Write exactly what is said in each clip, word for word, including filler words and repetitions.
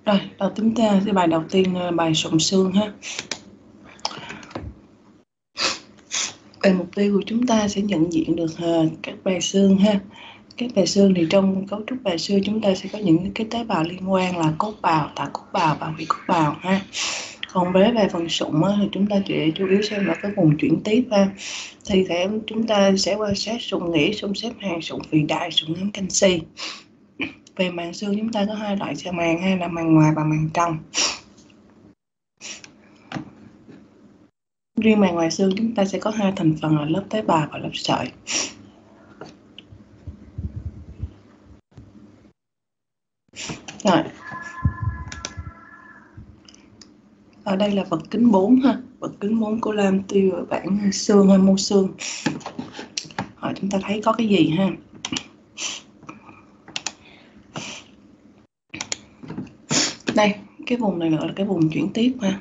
Rồi, đầu chúng ta sẽ bài đầu tiên là bài sụn xương ha. Về mục tiêu của chúng ta sẽ nhận diện được uh, các bè xương ha. Các bè xương thì trong cấu trúc bè xương chúng ta sẽ có những cái tế bào liên quan là cốt bào, tả cốt bào và hủy cốt bào ha. Còn với về phần sụn á, thì chúng ta chỉ chú ý xem là cái vùng chuyển tiếp ha. Thì thể chúng ta sẽ quan sát sụn nghỉ, sụn xếp hàng, sụn phì đại, sụn ngấm canxi. Về màng xương chúng ta có hai loại xe màng, hai là màng ngoài và màng trong. Riêng màng ngoài xương chúng ta sẽ có hai thành phần là lớp tế bào và lớp sợi. Rồi. Ở đây là vật kính bốn ha, vật kính bốn của Lam tiêu bản xương hay mô xương. Rồi chúng ta thấy có cái gì ha? Đây, cái vùng này gọi là cái vùng chuyển tiếp ha.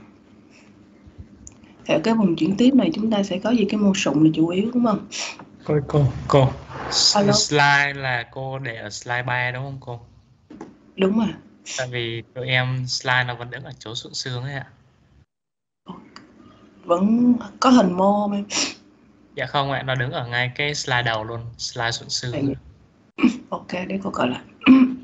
Ở cái vùng chuyển tiếp này chúng ta sẽ có gì, cái mô sụn là chủ yếu đúng không? Cô cô cô Alo. Slide là cô để ở slide ba đúng không cô? Đúng rồi. Tại vì tụi em slide nó vẫn đứng ở chỗ sụn xương ấy ạ. Vẫn có hình mô không em? Dạ không ạ, nó đứng ở ngay cái slide đầu luôn, slide sụn xương. Ok, để cô coi lại.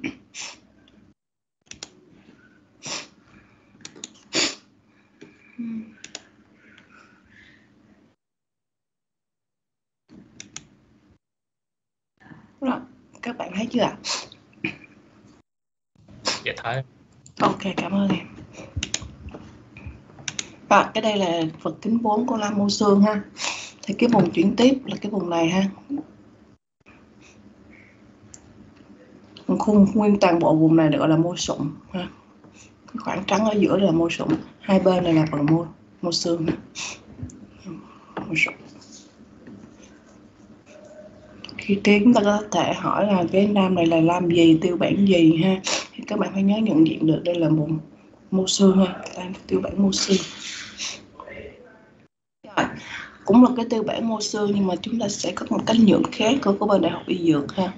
Rồi, các bạn thấy chưa ạ? Dạ thấy. Ok, cảm ơn em. Rồi, cái đây là vật kính bốn của Lam mô xương ha. Thì cái vùng chuyển tiếp là cái vùng này ha. Khung nguyên toàn bộ vùng này được gọi là mô sụn ha. Cái khoảng trắng ở giữa là mô sụn, hai bên này là phần mô mô xương ha. Mô sụn. Khi tiến chúng ta có thể hỏi là cái lam này là lam gì, tiêu bản gì ha, thì các bạn phải nhớ nhận diện được đây là vùng mô xương ha, lam tiêu bản mô xương. Rồi, cũng là cái tiêu bản mô xương nhưng mà chúng ta sẽ có một cách nhượng khác của của bên đại học y dược ha.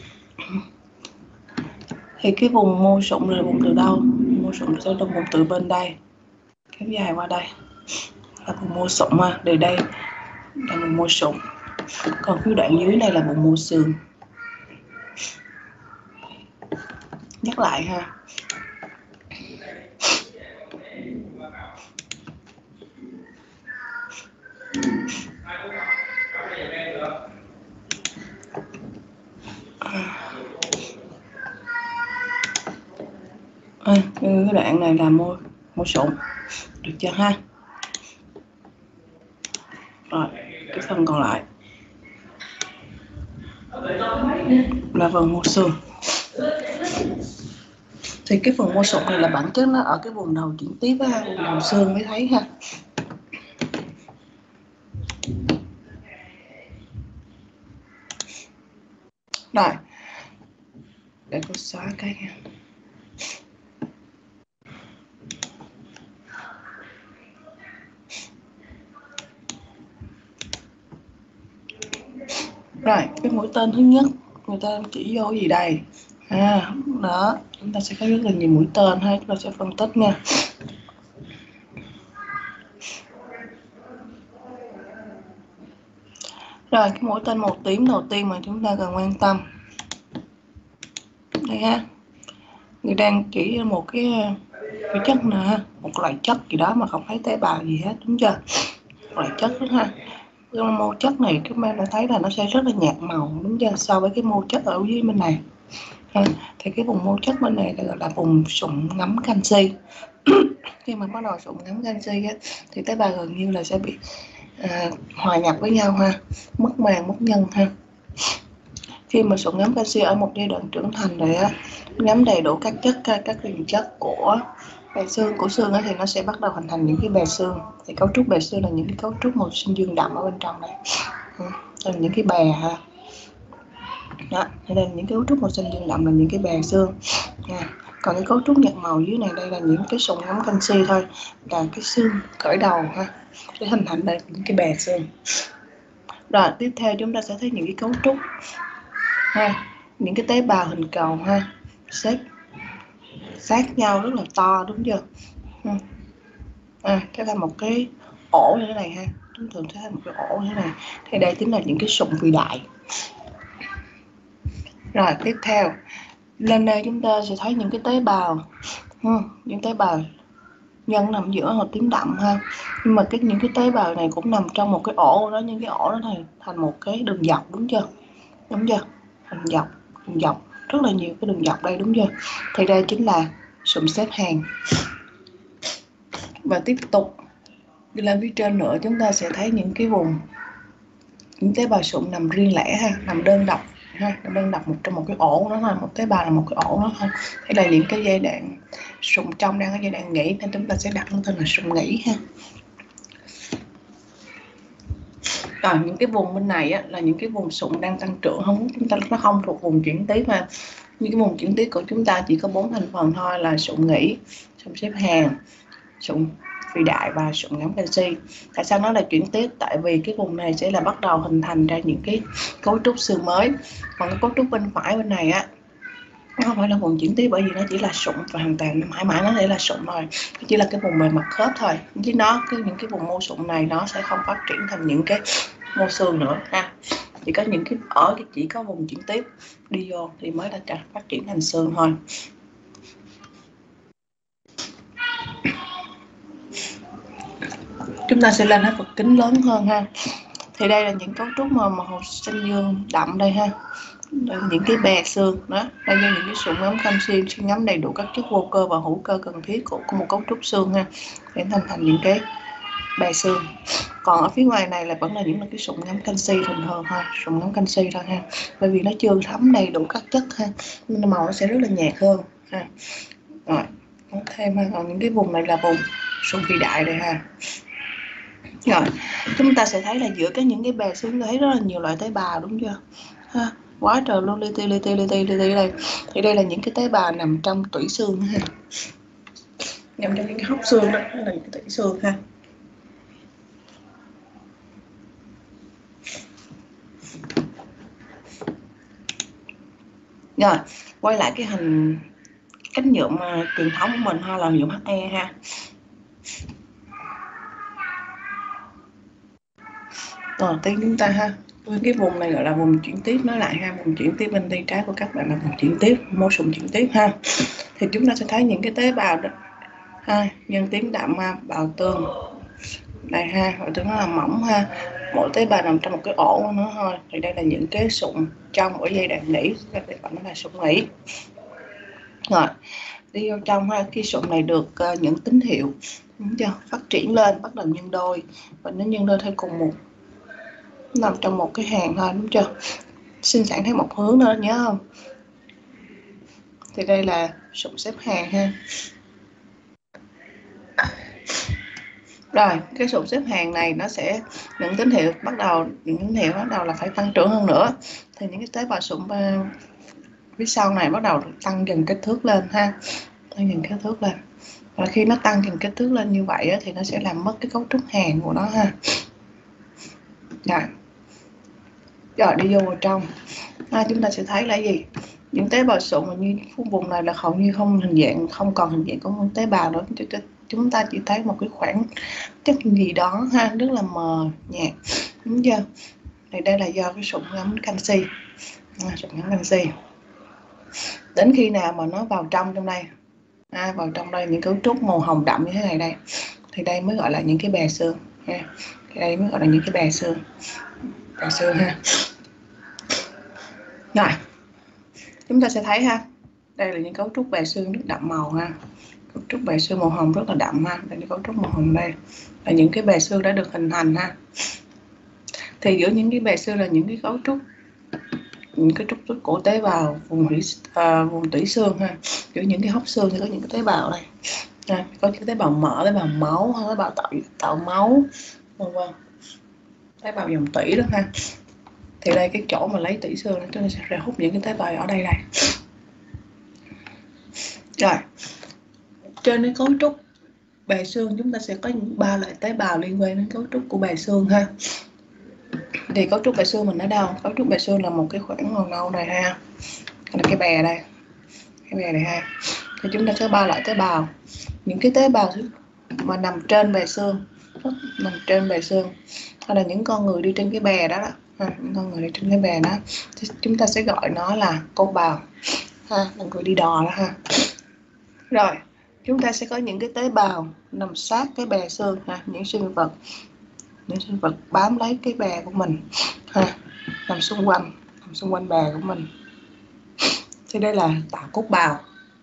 Thì cái vùng mô sụn là vùng từ đâu? Mô sụn sẽ trong vùng từ bên đây kéo dài qua đây là vùng mô sụn ha, từ đây là vùng mô sụn. Còn cái đoạn dưới này là vùng mô xương. Nhắc lại ha. À, cái đoạn này là mô mô sụn, được chưa ha? Rồi, cái phần còn lại là phần mô xương. Thì cái phần mô sụn này là bản chất nó ở cái vùng đầu chuyển tiếp á, vùng đầu xương mới thấy ha. Rồi, để cô xóa cái nha. Rồi, cái mũi tên thứ nhất người ta chỉ vô gì đây? À, đó, chúng ta sẽ có rất là nhiều mũi tên ha, chúng ta sẽ phân tích nha. Rồi, cái mũi tên màu tím đầu tiên mà chúng ta cần quan tâm. Đây ha. Người đang chỉ một cái cái chất nào ha, một loại chất gì đó mà không thấy tế bào gì hết, đúng chưa? Một loại chất đó ha. Cái mô chất này các bạn đã thấy là nó sẽ rất là nhạt màu, đúng chưa? So với cái mô chất ở dưới bên này. Ha. Thì cái vùng mô chất bên này là gọi là vùng sụn ngấm canxi. Khi mà bắt đầu sụn ngấm canxi á, thì tế bào gần như là sẽ bị à, hòa nhập với nhau ha, mất màng mất nhân ha. Khi mà sụn ngấm canxi ở một giai đoạn trưởng thành rồi á, ngấm đầy đủ các chất các liền chất của bè xương của xương á, thì nó sẽ bắt đầu hình thành những cái bè xương. Thì cấu trúc bè xương là những cái cấu trúc màu xanh dương đậm ở bên trong này, là những cái bè ha. Đó, nên những cái cấu trúc màu xanh dương đậm là những cái bè xương nha. Còn cái cấu trúc nhạt màu dưới này đây là những cái sụn ngấm canxi thôi, là cái xương khởi đầu ha, để hình thành đây những cái bè xương. Rồi tiếp theo chúng ta sẽ thấy những cái cấu trúc ha, những cái tế bào hình cầu ha, xếp sát nhau rất là to, đúng chưa? À, cái là một cái ổ như thế này ha, chúng thường sẽ một cái ổ như thế này. Thì đây chính là những cái sụn vị đại. Rồi tiếp theo lên đây chúng ta sẽ thấy những cái tế bào, ừ, những tế bào nhân nằm giữa hoặc tím đậm ha. Nhưng mà cái những cái tế bào này cũng nằm trong một cái ổ đó, những cái ổ đó này thành một cái đường dọc, đúng chưa? Đúng chưa? Đường dọc, đường dọc, rất là nhiều cái đường dọc đây, đúng chưa? Thì đây chính là sụn xếp hàng. Và tiếp tục đi lên phía trên nữa, chúng ta sẽ thấy những cái vùng, những tế bào sụn nằm riêng lẻ ha, nằm đơn độc ha, nằm đơn độc một trong một cái ổ đó thôi, một tế bào là một cái ổ đó thôi. Đây là những cái giai đoạn sụn trong đang ở giai đoạn nghỉ, nên chúng ta sẽ đặt nó tên là sụn nghỉ ha. Rồi những cái vùng bên này á, là những cái vùng sụn đang tăng trưởng, không chúng ta nó không thuộc vùng chuyển tiếp ha. Những cái vùng chuyển tiếp của chúng ta chỉ có bốn thành phần thôi, là sụn nghỉ, sụn xếp hàng, sụn vị đại và sụn ngấm canxi. Tại sao nó là chuyển tiếp? Tại vì cái vùng này sẽ là bắt đầu hình thành ra những cái cấu trúc xương mới, còn cái cấu trúc bên phải bên này á, nó không phải là vùng chuyển tiếp, bởi vì nó chỉ là sụn và hoàn toàn mãi mãi nó sẽ là sụn thôi, nó chỉ là cái vùng bề mặt khớp thôi, chứ nó cái những cái vùng mô sụn này nó sẽ không phát triển thành những cái mô xương nữa ha. Chỉ có những cái ở chỉ có vùng chuyển tiếp đi vô thì mới là phát triển thành xương thôi. Chúng ta sẽ lên hai vật kính lớn hơn ha. Thì đây là những cấu trúc mà màu xanh dương đậm đây ha. Đây là những cái bè xương đó, đây là những cái sụn ngấm canxi sẽ ngấm đầy đủ các chất vô cơ và hữu cơ cần thiết của một cấu trúc xương ha, để thành thành những cái bè xương. Còn ở phía ngoài này là vẫn là những cái sụn ngấm canxi thường thường thôi, sụn ngấm canxi thôi ha, bởi vì nó chưa thấm đầy đủ các chất ha, nên màu nó sẽ rất là nhạt hơn ha. Rồi thêm ha, còn những cái vùng này là vùng sụn vị đại đây ha. Rồi chúng ta sẽ thấy là giữa các những cái bè xương thấy rất là nhiều loại tế bào, đúng chưa ha, quá trời luôn, li ti li ti li ti li ti đây. Thì đây là những cái tế bào nằm trong tủy xương ha, nằm trong những cái hốc xương đó, đó là những cái tủy xương ha. Rồi quay lại cái hình cách nhuộm uh, truyền thống của mình ha, là nhuộm hát e ha. Đầu tiên chúng ta ha, cái vùng này gọi là vùng chuyển tiếp, nói lại ha, vùng chuyển tiếp bên tay trái của các bạn là vùng chuyển tiếp, mô sụn chuyển tiếp ha. Thì chúng ta sẽ thấy những cái tế bào đó ha, nhân tím đậm ha, bào tương đây ha, bào tương nó là mỏng ha, mỗi tế bào nằm trong một cái ổ của nó thôi. Thì đây là những cái sụn trong ở giai đoạn nghỉ, các bạn nó là sụn nghỉ. Rồi đi vào trong ha, khi sụn này được uh, những tín hiệu, đúng chưa, phát triển lên, bắt đầu nhân đôi, và nó nhân đôi theo cùng một, nằm trong một cái hàng thôi, đúng chưa, sinh sản theo một hướng nữa, nhớ không? Thì đây là sụn xếp hàng ha. Rồi cái sụn xếp hàng này nó sẽ những tín hiệu bắt đầu, những tín hiệu bắt đầu là phải tăng trưởng hơn nữa, thì những cái tế bào sụn phía sau này bắt đầu tăng dần kích thước lên ha, tăng dần kích thước lên. Và khi nó tăng dần kích thước lên như vậy á, thì nó sẽ làm mất cái cấu trúc hàng của nó ha. Rồi, rồi đi vô vào trong à, chúng ta sẽ thấy là gì, những tế bào sụn như vùng này là hầu như không hình dạng, không còn hình dạng của một tế bào nữa, chúng ta chỉ thấy một cái khoảng chất gì đó ha, rất là mờ nhạt, đúng chưa? Thì đây là do cái sụn ngấm canxi, à, sụn ngấm canxi. Đến khi nào mà nó vào trong trong đây, à, vào trong đây những cấu trúc màu hồng đậm như thế này đây, thì đây mới gọi là những cái bè xương ha. Đây mới gọi là những cái bè xương, bè xương ha. Rồi chúng ta sẽ thấy ha, đây là những cấu trúc bè xương rất đậm màu ha, cấu trúc bè xương màu hồng rất là đậm ha. Đây là cấu trúc màu hồng, đây là những cái bè xương đã được hình thành ha. Thì giữa những cái bè xương là những cái cấu trúc, những cái trúc trúc của tế bào vùng tủy à, vùng tủy xương ha. Giữa những cái hốc xương thì có những cái tế bào này, à, có những cái tế bào mỡ, tế bào máu, tế bào tạo tạo máu, vân vân, tế bào dòng tủy đó ha. Thì đây cái chỗ mà lấy tủy xương chúng ta sẽ hút những cái tế bào ở đây đây. Rồi trên cái cấu trúc bè xương chúng ta sẽ có ba loại tế bào liên quan đến cấu trúc của bè xương ha. Thì cấu trúc bè xương mình ở đâu? Cấu trúc bè xương là một cái khoảng màu nâu này ha, là cái bè đây, cái bè này ha. thì chúng ta sẽ ba loại tế bào. Những cái tế bào mà nằm trên bề xương, nằm trên bề xương, hay là những con người đi trên cái bè đó, đó ha, những con người đi trên cái bè đó, thì chúng ta sẽ gọi nó là cốt bào ha, là người đi đò đó ha. Rồi chúng ta sẽ có những cái tế bào nằm sát cái bè xương ha, những sinh vật những sinh vật bám lấy cái bè của mình ha, nằm xung quanh nằm xung quanh bè của mình, thì đây là tạo cốt bào.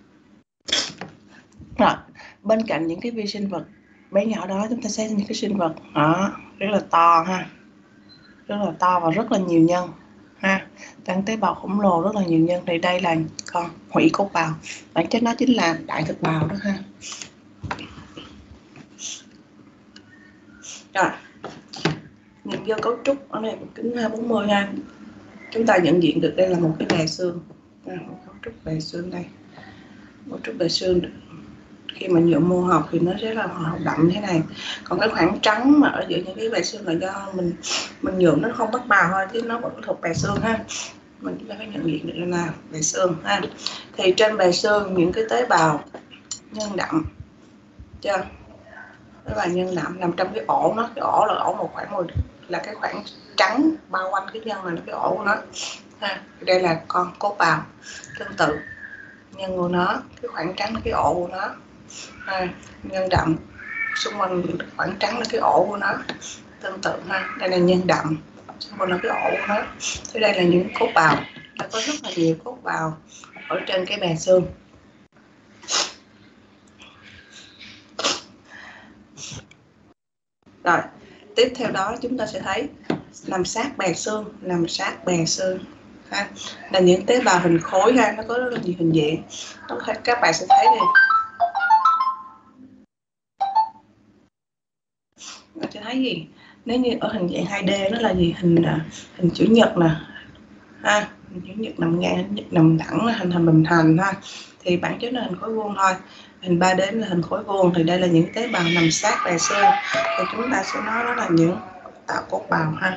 Rồi bên cạnh những cái vi sinh vật bé nhỏ đó, chúng ta sẽ những cái sinh vật đó, rất là to ha, rất là to và rất là nhiều nhân ha, tăng tế bào khổng lồ rất là nhiều nhân. Thì đây là con hủy cốt bào, bản chất nó chính là đại thực bào đó ha. Rồi nhìn vô cấu trúc ở đây kính bốn mươi ha, chúng ta nhận diện được đây là một cái bè xương, à, một cấu trúc bè xương đây, cấu trúc bè xương khi mà nhuộm mô học thì nó sẽ là màu đậm như thế này. Còn cái khoảng trắng mà ở giữa những cái bè xương là do mình mình nhuộm nó không bắt màu thôi, chứ nó vẫn thuộc bè xương ha. Mình chúng ta phải nhận diện được là bè xương ha. Thì trên bè xương những cái tế bào nhân đậm chưa, tế bào nhân đậm nằm trong cái ổ nó, cái ổ là ổ một khoảng một là cái khoảng trắng bao quanh cái nhân này là cái ổ của nó ha. Đây là con cốt bào, tương tự nhân của nó, cái khoảng trắng là cái ổ của nó ha. Nhân đậm xung quanh khoảng trắng là cái ổ của nó, tương tự ha. Đây là nhân đậm, xung quanh là cái ổ của nó. Thế đây là những cốt bào, nó có rất là nhiều cốt bào ở trên cái bè xương. Rồi tiếp theo đó chúng ta sẽ thấy nằm sát bè xương, nằm sát bè xương ha, là những tế bào hình khối ha, nó có rất là nhiều hình dạng. Các bạn sẽ thấy này, bạn sẽ thấy gì, nếu như ở hình dạng hai D nó là gì, hình hình chữ nhật nè ha, hình chữ nhật nằm ngang, hình nhật nằm thẳng là hình thành bình thành ha, thì bản chất là hình khối vuông thôi. Hình ba D là hình khối vuông, thì đây là những tế bào nằm sát bè xương, thì chúng ta sẽ nói đó là những tạo cốt bào ha.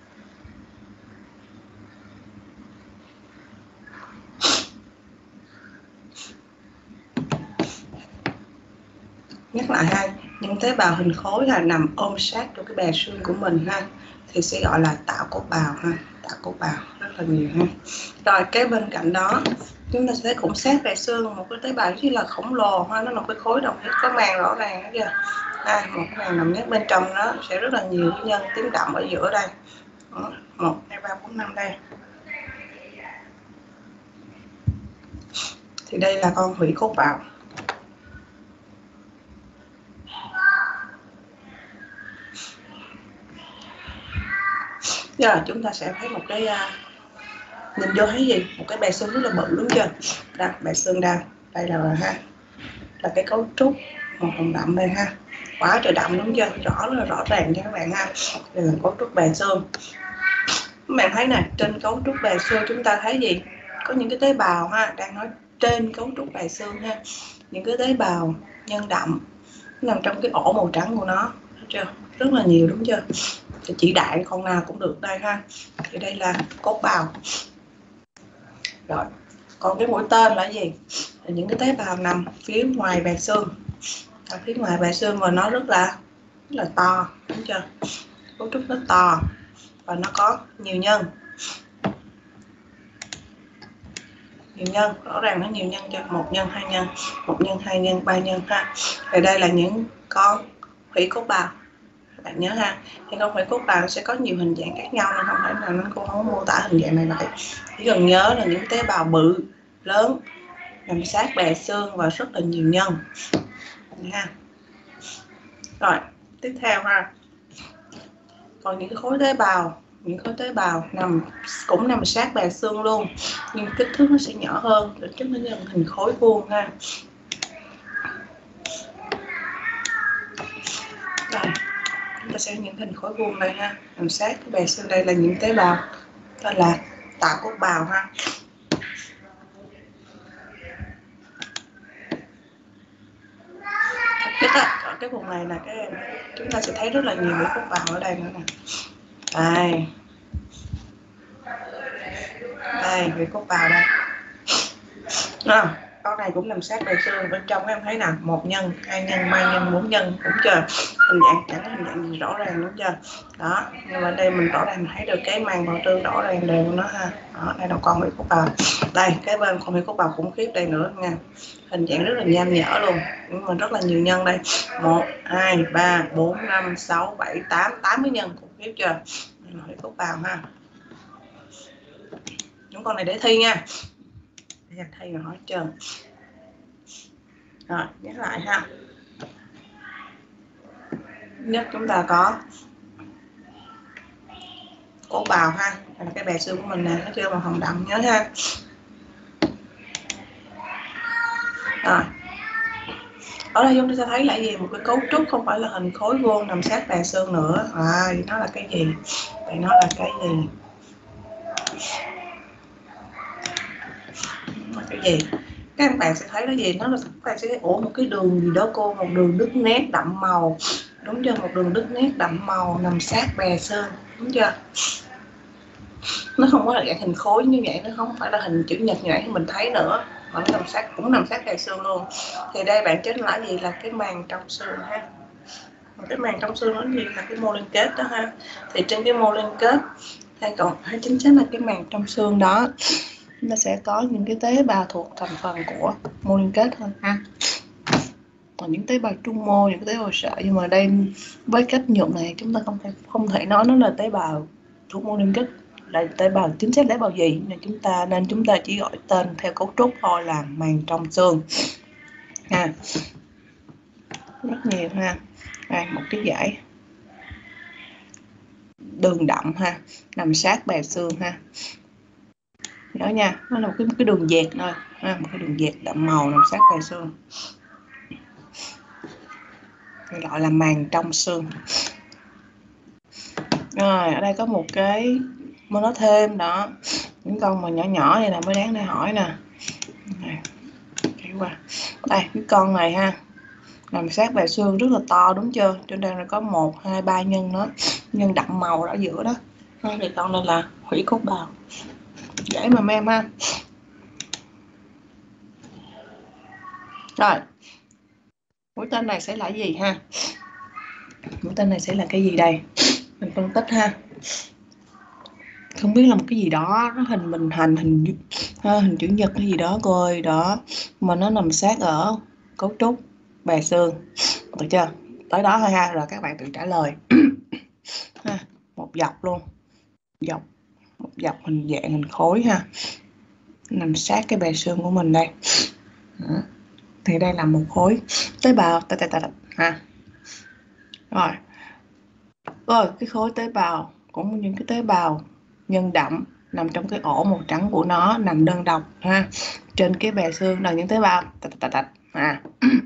Nhắc lại ha, những tế bào hình khối là nằm ôm sát trong cái bè xương của mình ha, thì sẽ gọi là tạo cốt bào ha, tạo cốt bào rất là nhiều ha. Rồi cái bên cạnh đó chúng ta sẽ thấy cũng sát bè xương một cái tế bào rất là khổng lồ ha, nó là một cái khối đồng nhất có màng rõ ràng đó kìa. À, một cái màng nằm nhất bên trong nó sẽ rất là nhiều nhân tím đậm ở giữa đây. Đó, một, hai, ba, bốn, năm đây. Thì đây là con hủy cốt bào. Giờ chúng ta sẽ thấy một cái uh, nhìn vô thấy gì, một cái bè xương rất là bự đúng chưa? Đây, bè xương đây, đây là ha, là cái cấu trúc màu hồng đậm đây ha, quá trời đậm đúng chưa? Rõ rất là rõ ràng cho các bạn ha. Đây là cấu trúc bè xương. Các bạn thấy nè, trên cấu trúc bè xương chúng ta thấy gì? Có những cái tế bào ha, đang nói trên cấu trúc bè xương ha, những cái tế bào nhân đậm nằm trong cái ổ màu trắng của nó, thấy chưa? Rất là nhiều đúng chưa? Thì chỉ đại con nào cũng được đây ha. Thì đây là cốt bào. Rồi, còn cái mũi tên là gì? Là những cái tế bào nằm phía ngoài bè xương, ở phía ngoài bè xương và nó rất là rất là to, đúng chưa? Cấu trúc nó to và nó có nhiều nhân, nhiều nhân, rõ ràng nó nhiều nhân cho một nhân, hai nhân, một nhân, hai nhân, ba nhân ha. Thì đây là những con hủy cốt bào. Các bạn nhớ ha, thì con hủy cốt bào nó sẽ có nhiều hình dạng khác nhau nên không phải là nó cô không mô tả hình dạng này vậy. Chỉ cần nhớ là những tế bào bự, lớn, nằm sát bè xương và rất là nhiều nhân ha. Rồi tiếp theo ha, còn những cái khối tế bào, những khối tế bào nằm cũng nằm sát bè xương luôn, nhưng kích thước nó sẽ nhỏ hơn, tính chất nó như hình khối vuông ha. Rồi chúng ta sẽ những hình khối vuông đây ha, nằm sát cái bè xương. Đây là những tế bào tên là tạo cốt bào ha. Nhất á, ở cái vùng này là cái chúng ta sẽ thấy rất là nhiều cái cốt bào ở đây nữa nè. Đây, đây cái cốt bào đây. À, con này cũng nằm sát bề xương. Bên trong em thấy nè, một nhân, hai nhân, ba nhân, bốn nhân, đúng chưa? Hình dạng chẳng có hình dạng gì rõ ràng, đúng chưa? Đó, nhưng mà đây mình rõ ràng thấy được cái màng bào trương rõ ràng đều nó ha. Đó, đây là con Mỹ Cúc Bào. Đây, cái bên con Mỹ Cúc Bào khủng khiếp đây nữa nha. Hình dạng rất là nham nhở luôn, nhưng mà rất là nhiều nhân đây. Một, hai, ba, bốn, năm, sáu, bảy, tám, tám mươi nhân, khủng khiếp chưa? Đây là Mỹ Cúc Bào ha. Những con này để thi nha. Để thi rồi hết trơn. Rồi, nhắc lại ha. Nhất chúng ta có cổ bào ha, đây là cái bè xương của mình nè, nó chưa màu hồng đậm nhớ ha. Rồi, ở đây chúng ta sẽ thấy là gì? Một cái cấu trúc không phải là hình khối vuông nằm sát bè xương nữa. À, nó là cái gì? Vậy nó là cái gì? Nó là cái gì? Các bạn sẽ thấy nó gì? Nó là các bạn sẽ thấy ủa một cái đường gì đó cô, một đường đứt nét đậm màu, đúng chưa? Một đường đứt nét đậm màu nằm sát bè xương, đúng chưa? Nó không có là dạng hình khối như vậy, nó không phải là hình chữ nhật như vậy mình thấy nữa, mà nó nằm sát, cũng nằm sát bề xương luôn. Thì đây bản chất là gì? Là cái màng trong xương ha. Cái màng trong xương nó gì? Là cái mô liên kết đó ha. Thì trên cái mô liên kết hay còn hay chính xác là cái màng trong xương đó, nó sẽ có những cái tế bào thuộc thành phần của mô liên kết hơn ha. Còn những tế bào trung mô, những cái tế bào sợi, nhưng mà đây với cách nhuộm này chúng ta không thể không thể nói nó là tế bào thuộc mô liên kết, là tế bào chính xác tế bào gì, nên chúng ta nên chúng ta chỉ gọi tên theo cấu trúc thôi là màng trong xương ha. Rất nhiều ha. Đây, một cái dải đường đậm ha, nằm sát bè xương ha. Nhớ nha, nó là một cái, một cái đường dẹt thôi ha, một cái đường dẹt đậm màu nằm sát bè xương, gọi là màng trong xương. Rồi ở đây có một cái mà nó thêm đó, những con mà nhỏ nhỏ này là mới đáng để hỏi nè. Này, qua đây cái con này ha, nằm sát bề xương rất là to, đúng chưa? Trên đây là có một hai ba nhân nó, nhân đậm màu ở giữa đó. Thì con này là hủy cốt bào, dễ mà em ha. Rồi mũi tên này sẽ là gì ha? Mũi tên này sẽ là cái gì đây? Mình phân tích ha. Không biết là một cái gì đó nó hình bình hành hình ha, hình chữ nhật cái gì đó cô ơi, đó mà nó nằm sát ở cấu trúc bè xương, được chưa? Tới đó thôi ha, rồi các bạn tự trả lời. Ha, một dọc luôn, dọc một dọc hình dạng hình khối ha, nằm sát cái bè xương của mình đây. Đó. Thì đây là một khối tế bào ta ta ta ha. Rồi rồi cái khối tế bào cũng những cái tế bào nhân đậm nằm trong cái ổ màu trắng của nó, nằm đơn độc ha, trên cái bè xương là những tế bào tạch tạch tạch à.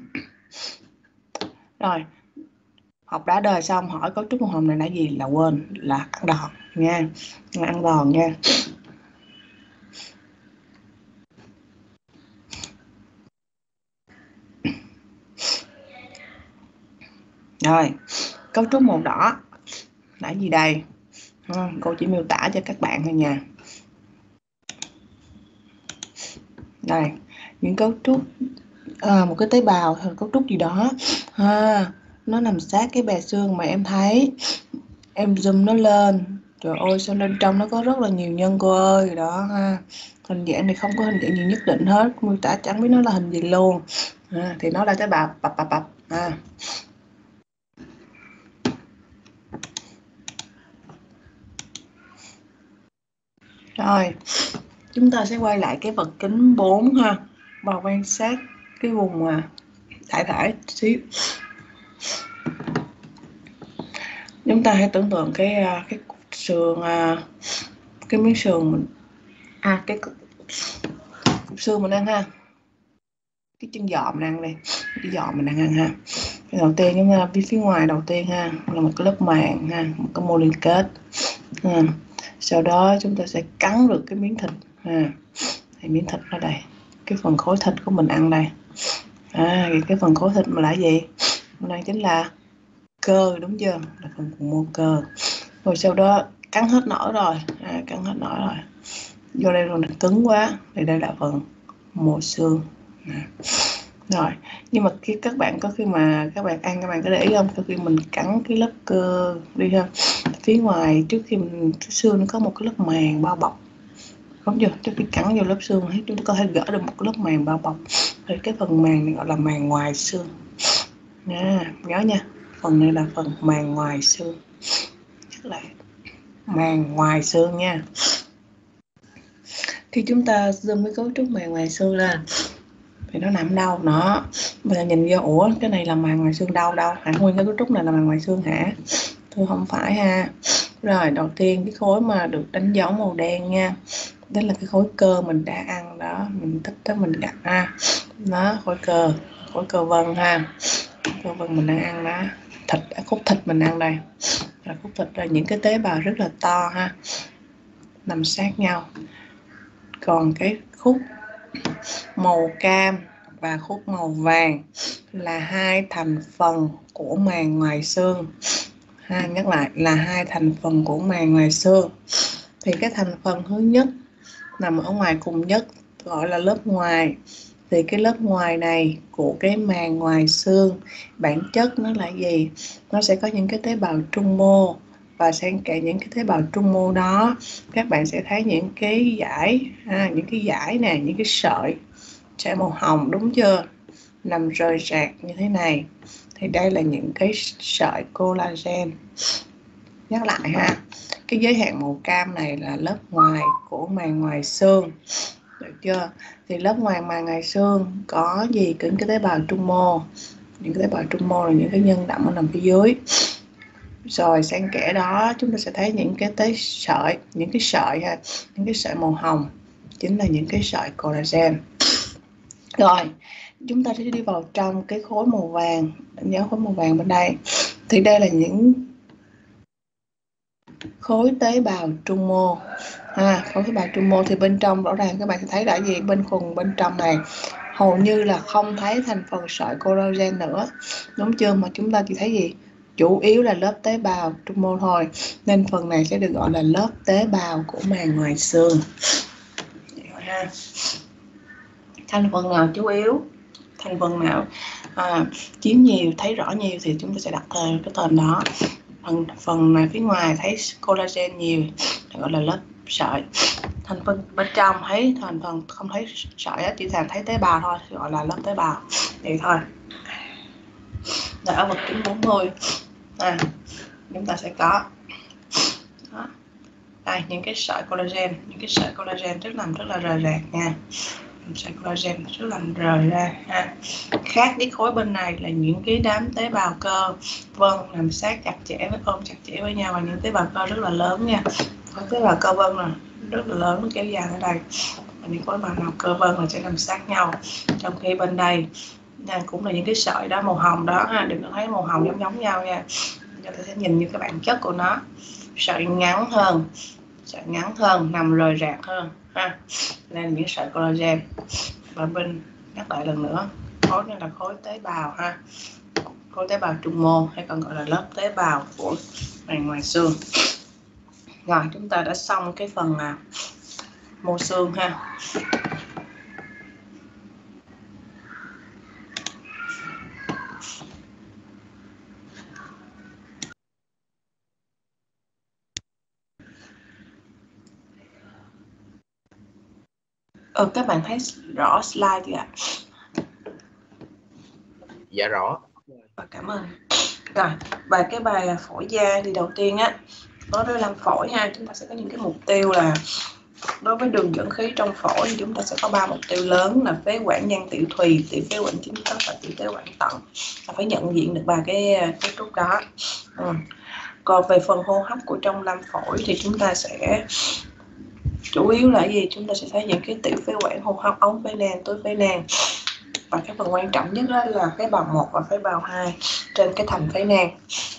Rồi học đã đời xong hỏi cấu trúc màu hồng này là gì là quên, là ăn đòn nha, ăn đòn nha. Rồi cấu trúc màu đỏ là gì đây? À, cô chỉ miêu tả cho các bạn thôi nha. Đây những cấu trúc à, một cái tế bào hay cấu trúc gì đó ha, nó nằm sát cái bè xương mà em thấy, em zoom nó lên, trời ơi sao bên trong nó có rất là nhiều nhân cô ơi, đó ha. Hình dạng này không có hình dạng gì nhất định hết, miêu tả chẳng biết nó là hình gì luôn à, thì nó là tế bào bập bập bập à. Rồi chúng ta sẽ quay lại cái vật kính bốn ha, và quan sát cái vùng mà đại thể xíu. Chúng ta hãy tưởng tượng cái cái sườn, cái miếng sườn mình à cái cục xương mình ăn ha, cái chân giò mình ăn đây, cái giò mình đang ăn ha. Cái đầu tiên chúng ta phía phía ngoài đầu tiên ha là một cái lớp màng ha, một cái mô liên kết ha. Sau đó chúng ta sẽ cắn được cái miếng thịt ha, thì miếng thịt ở đây, cái phần khối thịt của mình ăn đây à, cái phần khối thịt mà là gì? Mình ăn chính là cơ, đúng chưa? Là phần mô cơ. Rồi sau đó cắn hết nổi rồi à, cắn hết nổi rồi, vô đây rồi cứng quá thì đây là phần mô xương Rồi, nhưng mà khi các bạn có khi mà các bạn ăn các bạn có để ý không, sau khi mình cắn cái lớp cơ đi ha, phía ngoài trước khi mình cái xương nó có một cái lớp màng bao bọc, đúng chưa? Trước khi cắn vô lớp xương ấy, chúng ta có thể gỡ được một cái lớp màng bao bọc, thì cái phần màng này gọi là màng ngoài xương nha, nhớ nha, phần này là phần màng ngoài xương, tức là màng ngoài xương nha. Khi chúng ta zoom cái cấu trúc màng ngoài xương lên thì nó nằm đâu nó, bây giờ nhìn vô, ủa cái này là màng ngoài xương đâu đâu hả, nguyên cái cấu trúc này là màng ngoài xương hả? Thưa không phải ha. Rồi đầu tiên cái khối mà được đánh dấu màu đen nha, đó là cái khối cơ mình đã ăn đó, mình thích đó mình gặp ha, nó khối cơ, khối cơ vân ha, cơ vân mình đang ăn đó, thịt, khúc thịt mình ăn đây là khúc thịt, là những cái tế bào rất là to ha, nằm sát nhau. Còn cái khúc màu cam và khúc màu vàng là hai thành phần của màng ngoài xương ha, nhắc lại là hai thành phần của màng ngoài xương. Thì cái thành phần thứ nhất nằm ở ngoài cùng nhất gọi là lớp ngoài. Thì cái lớp ngoài này của cái màng ngoài xương, bản chất nó là gì? Nó sẽ có những cái tế bào trung mô, và xen kẽ những cái tế bào trung mô đó các bạn sẽ thấy những cái dải ha, những cái dải nè, những cái sợi sợi màu hồng, đúng chưa, nằm rời rạc như thế này. Thì đây là những cái sợi collagen. Nhắc lại ha, cái giới hạn màu cam này là lớp ngoài của màng ngoài xương, được chưa? Thì lớp ngoài màng ngoài xương có gì? Những cái tế bào trung mô, những cái tế bào trung mô là những cái nhân đậm ở nằm phía dưới. Rồi xen kẽ đó chúng ta sẽ thấy những cái tế sợi, những cái sợi ha, những cái sợi màu hồng chính là những cái sợi collagen. Rồi chúng ta sẽ đi vào trong cái khối màu vàng, đánh dấu khối màu vàng bên đây. Thì đây là những khối tế bào trung mô ha, khối tế bào trung mô thì bên trong rõ ràng các bạn sẽ thấy là gì, bên phần bên trong này hầu như là không thấy thành phần sợi collagen nữa, đúng chưa, mà chúng ta chỉ thấy gì, chủ yếu là lớp tế bào trung mô thôi, nên phần này sẽ được gọi là lớp tế bào của màng ngoài xương. Ha. Thành phần nào chú yếu, thành phần nào à, chiếm nhiều, thấy rõ nhiều thì chúng ta sẽ đặt tên cái tên đó. Phần phần này phía ngoài thấy collagen nhiều gọi là lớp sợi, thành phần bên trong thấy thành phần không thấy sợi á, chỉ thành thấy tế bào thôi gọi là lớp tế bào, vậy thôi. Rồi ở vật kính bốn mươi à, chúng ta sẽ có đó. Đây, những cái sợi collagen, những cái sợi collagen rất nằm rất là rời rạc nha, sợi collagen rất là rời ra ha. Khác với khối bên này là những cái đám tế bào cơ vân nằm sát chặt chẽ với ôm chặt chẽ với nhau, và những tế bào cơ rất là lớn nha, có tế bào cơ vân là rất là lớn, nó kéo dài ở đây, và những khối bào cơ vân là sẽ nằm sát nhau. Trong khi bên đây nha, cũng là những cái sợi đó màu hồng đó ha, đừng có thấy màu hồng giống giống nhau nha, chúng ta sẽ nhìn như cái bản chất của nó, sợi ngắn hơn, sợi ngắn hơn, nằm rời rạc hơn ha, nên những sợi collagen. Và bên nhắc lại lần nữa, khối này là khối tế bào ha, khối tế bào trung mô hay còn gọi là lớp tế bào của màng ngoài xương. Rồi chúng ta đã xong cái phần à, mô xương ha. Ừ, các bạn thấy rõ slide chưa ạ? Dạ rõ. Cảm ơn. Rồi, và cái bài phổi da thì đầu tiên á, đối với làm phổi ha, chúng ta sẽ có những cái mục tiêu là đối với đường dẫn khí trong phổi thì chúng ta sẽ có ba mục tiêu lớn là phế quản nhang tiểu thùy, tiểu phế quản chính cấp và tiểu phế quản tận, là phải nhận diện được ba cái cấu trúc đó. Ừ. Còn về phần hô hấp của trong lam phổi thì chúng ta sẽ chủ yếu là gì, chúng ta sẽ thấy những cái tiểu phế quản hô hấp, ống phế nang, túi phế nang, và cái phần quan trọng nhất đó là phế bào một và phế bào hai trên cái thành phế nang.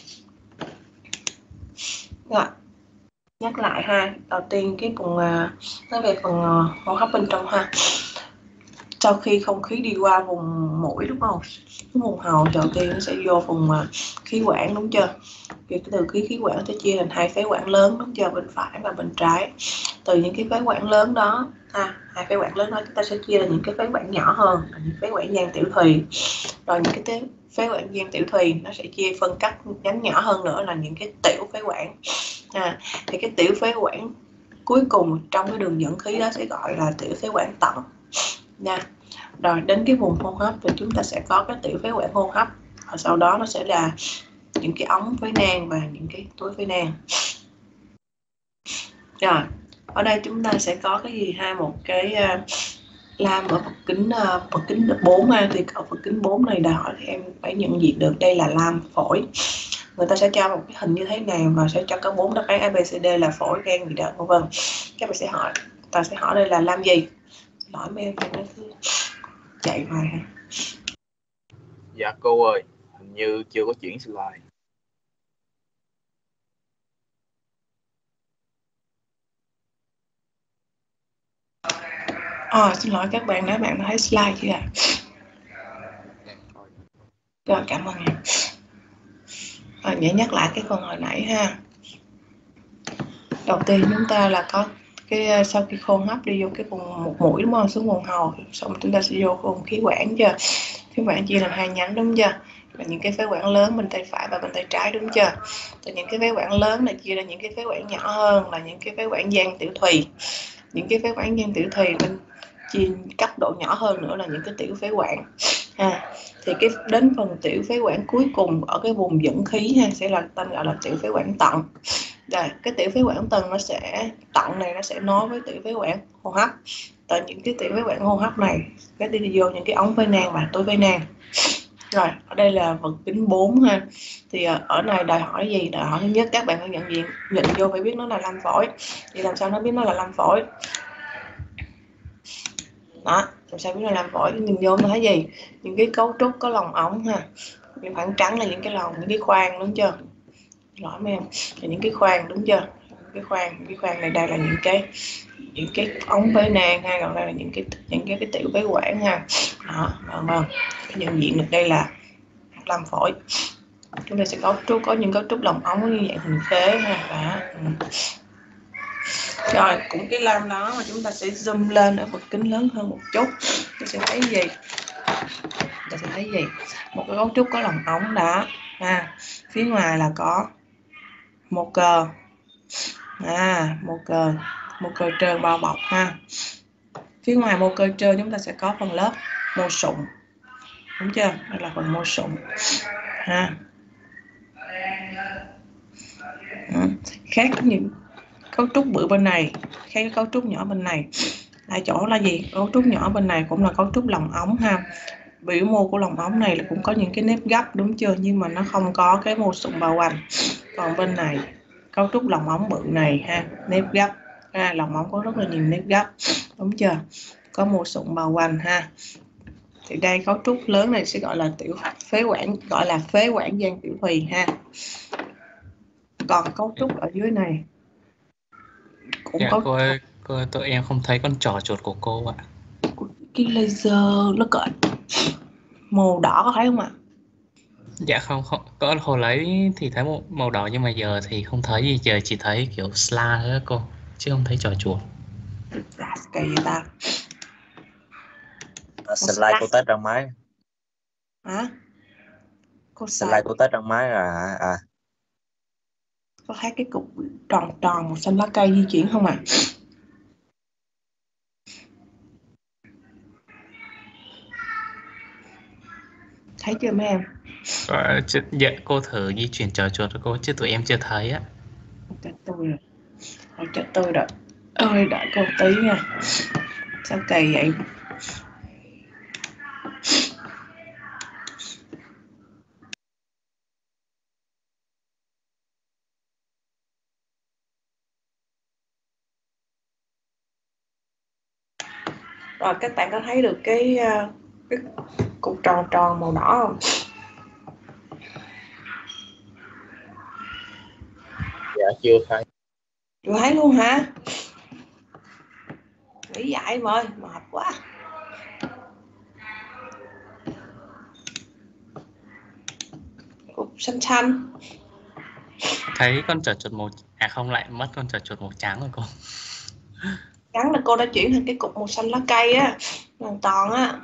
Rồi, nhắc lại ha, đầu tiên cái phần uh, nói về phần uh, hô hấp bên trong ha. Sau khi không khí đi qua vùng mũi đúng không, cái vùng hầu đầu tiên nó sẽ vô vùng uh, khí quản, đúng chưa? Thì từ cái khí quản sẽ chia thành hai phế quản lớn, đúng chưa, bên phải và bên trái. Từ những cái phế quản lớn đó ha. Hai phế quản lớn đó chúng ta sẽ chia là những cái phế quản nhỏ hơn là những phế quản giang tiểu thùy, rồi những cái phế quản giang tiểu thùy nó sẽ chia phân cắt nhánh nhỏ hơn nữa là những cái tiểu phế quản. À, thì cái tiểu phế quản cuối cùng trong cái đường dẫn khí đó sẽ gọi là tiểu phế quản tận nha. Rồi đến cái vùng hô hấp thì chúng ta sẽ có cái tiểu phế quản hô hấp, và sau đó nó sẽ là những cái ống phế nang và những cái túi phế nang. Rồi ở đây chúng ta sẽ có cái gì ha, một cái uh, lam ở vật kính uh, vật kính bốn ha, thì ở vật kính bốn này đòi hỏi thì em phải nhận diện được đây là lam phổi. Người ta sẽ cho một cái hình như thế này và sẽ cho có bốn đáp án A B C D là phổi, gan gì đó vân vân. Các bạn sẽ hỏi, ta sẽ hỏi đây là lam gì, hỏi mấy em thì nó cứ chạy hoài ha. Dạ cô ơi, hình như chưa có chuyển slide. Ờ, xin lỗi các bạn, nếu bạn thấy slide chưa ạ? Rồi, cảm ơn em. À, nhớ nhắc lại cái phần hồi nãy ha. Đầu tiên chúng ta là có cái sau khi hô hấp đi vô cái vùng một mũi đúng không, xuống vùng hầu, xong chúng ta sẽ vô vùng khí quản chưa? Khí quản chia làm hai nhánh đúng chưa? Là những cái phế quản lớn bên tay phải và bên tay trái đúng chưa? Thì những cái phế quản lớn này chia ra những cái phế quản nhỏ hơn là những cái phế quản giang tiểu thùy. Những cái phế quản giang tiểu thùy bên chia cấp độ nhỏ hơn nữa là những cái tiểu phế quản ha. Thì cái đến phần tiểu phế quản cuối cùng ở cái vùng dẫn khí ha sẽ là tên gọi là tiểu phế quản tận. Rồi cái tiểu phế quản tận nó sẽ tận này nó sẽ nối với tiểu phế quản hô hấp. Tại những cái tiểu phế quản hô hấp này cái đi vô những cái ống phế nang và túi phế nang. Rồi ở đây là vật kính bốn ha. Thì ở này đòi hỏi gì? Đòi hỏi thứ nhất các bạn phải nhận diện, nhận vô phải biết nó là lam phổi. Thì làm sao nó biết nó là lam phổi? Đó, làm sao biết nó lam phổi? Nhìn vô nó thấy gì? Những cái cấu trúc có lòng ống ha. Những khoảng trắng là những cái lòng, những cái khoang đúng chưa? Lỗi mấy em, là những cái khoang đúng chưa? Những cái khoang, những cái khoang này đây là những cái những cái ống phế nang ha, còn đây là những cái những cái, cái tiểu phế quản ha. Đó, vâng vâng. Nhận diện được đây là lam phổi. Chúng ta sẽ có trúc có những cấu trúc lòng ống như dạng hình khế ha. Đó. Ừ. Rồi cũng cái lam đó mà chúng ta sẽ zoom lên ở vật kính lớn hơn một chút, chúng ta sẽ thấy gì? Chúng ta sẽ thấy gì? Một cái cấu trúc có lòng ống đó ha. Phía ngoài là có một cờ, à một cờ một cờ trơn bao bọc ha. Phía ngoài một cờ trơn chúng ta sẽ có phần lớp mô sụn đúng chưa? Đây là phần mô sụn ha. Ừ. Khác những cấu trúc bự bên này, khác cái cấu trúc nhỏ bên này là chỗ là gì? Cấu trúc nhỏ bên này cũng là cấu trúc lòng ống ha. Biểu mô của lòng ống này là cũng có những cái nếp gấp đúng chưa, nhưng mà nó không có cái mô sụn bao quanh. Còn bên này cấu trúc lòng ống bự này ha, nếp gấp ha, lòng ống có rất là nhiều nếp gấp đúng chưa, có mô sụn bao quanh ha. Thì đây cấu trúc lớn này sẽ gọi là tiểu phế quản, gọi là phế quản giang tiểu thùy ha. Còn cấu trúc ở dưới này cũng Dạ, có cô ơi, cô ơi, tụi em không thấy con trò chuột của cô ạ. cái laser nó cỡ màu đỏ có thấy không ạ? Dạ không, không, có hồi lấy thì thấy một màu đỏ nhưng mà giờ thì không thấy gì, giờ chỉ thấy kiểu slide thôi cô, chứ không thấy trò chuột. Dạ, kỳ vậy ta. À, slide cô test trong máy. Hả? Cô Slide cô test trong máy à? À. Có thấy cái cục tròn tròn màu xanh lá cây di chuyển không ạ? À? Thấy chưa mấy em? Ờ, chứ, dạ, cô thử di chuyển trò chuột cho cô chứ tụi em chưa thấy á. Chết tôi rồi. Thôi chết tôi rồi. Ơi đợi cô tí nha. Sao kỳ vậy? Rồi các bạn có thấy được cái, cái cục tròn tròn màu đỏ không? Dạ chưa thấy. Chưa thấy luôn hả? Nghĩ dại em ơi, mệt quá. Cục xanh xanh. Thấy con trò chuột màu, à không, lại mất con trò chuột màu trắng rồi cô. Gắn là cô đã chuyển thành cái cục màu xanh lá cây á, hoàn toàn á.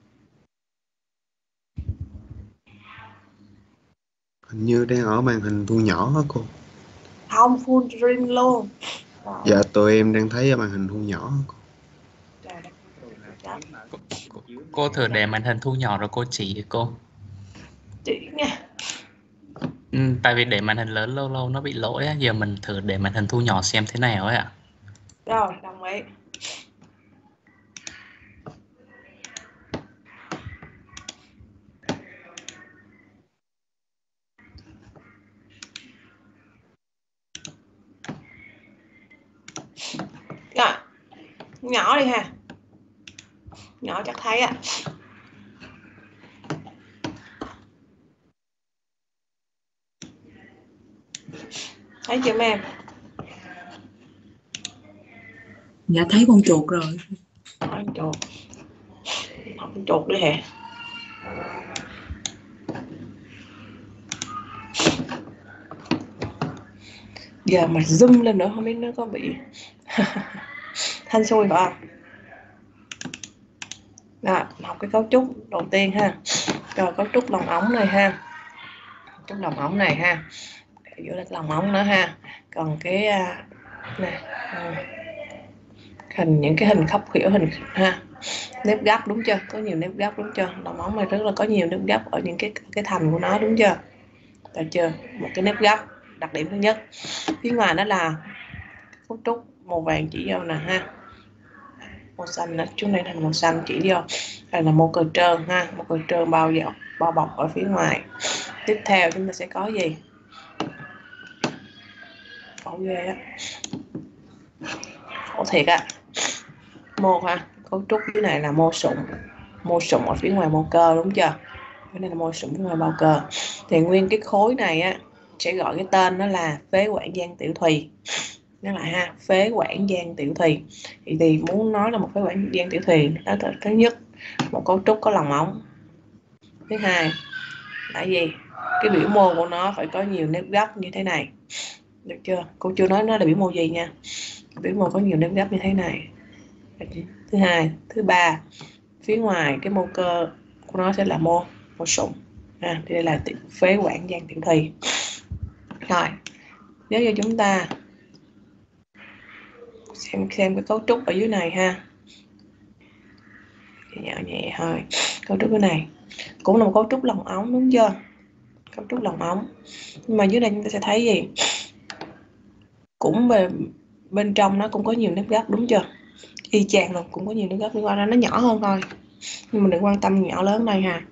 Hình như đang ở màn hình thu nhỏ hả cô? Không, full screen luôn. Rồi. Dạ tụi em đang thấy ở màn hình thu nhỏ hả cô? Trời đất. Cô, cô, cô thử để màn hình thu nhỏ rồi cô chỉ cô. Chỉ nha. Ừ, tại vì để màn hình lớn lâu lâu nó bị lỗi á, giờ mình thử để màn hình thu nhỏ xem thế nào ấy ạ. Rồi, đồng ý. Rồi, nhỏ đi ha. Nhỏ chắc thấy á. Thấy chưa mấy em? Dạ thấy con chuột rồi. Con chuột. Con chuột đi hả? Giờ mà zoom lên nữa không biết nó có bị thanh xui phải không? Rồi, học cái cấu trúc đầu tiên ha. Rồi cấu trúc lòng ống này ha. Cấu trúc lòng ống này ha. Giữa là lòng ống nữa ha. Còn cái này, hình những cái hình khắp khuỷu hình ha. Nếp gấp đúng chưa? Có nhiều nếp gấp đúng chưa? Lòng ống này rất là có nhiều nếp gấp ở những cái cái thành của nó đúng chưa? Được chưa? Một cái nếp gấp, đặc điểm thứ nhất. Phía ngoài nó là cấu trúc màu vàng chỉ vô nè ha. Màu xanh là chúng này thành màu xanh chỉ vô. Đây là một cờ trơn ha, một cờ trơn bao dọc bao bọc ở phía ngoài. Tiếp theo chúng ta sẽ có gì? Khổ ghê á. Khổ thiệt á. Mô ha, cấu trúc dưới này là mô sụn. Mô sụn ở phía ngoài mô cơ đúng chưa? Cái này là mô sụn phía ngoài bao cơ. Thì nguyên cái khối này á sẽ gọi cái tên nó là phế quản giang tiểu thùy. Nó lại ha, phế quản giang tiểu thùy. Thì, thì muốn nói là một phế quản giang tiểu thùy, đó là thứ nhất, một cấu trúc có lòng ống. Thứ hai là gì? Cái biểu mô của nó phải có nhiều nếp gấp như thế này. Được chưa? Cô chưa nói nó là biểu mô gì nha. Biểu mô có nhiều nếp gấp như thế này. Thứ hai, thứ ba, phía ngoài cái mô cơ của nó sẽ là mô mô sụn. À, đây là phế quản giang tiểu thùy. Rồi, nếu như chúng ta xem xem cái cấu trúc ở dưới này ha, nhẹ nhẹ thôi. Cấu trúc cái này cũng là một cấu trúc lòng ống đúng chưa? Cấu trúc lòng ống. Nhưng mà dưới đây chúng ta sẽ thấy gì? Cũng về bên trong nó cũng có nhiều nếp gấp đúng chưa? Y chang luôn, cũng có nhiều nếp gấp, nhưng mà nó nhỏ hơn thôi. Nhưng mà đừng quan tâm nhỏ lớn đây ha.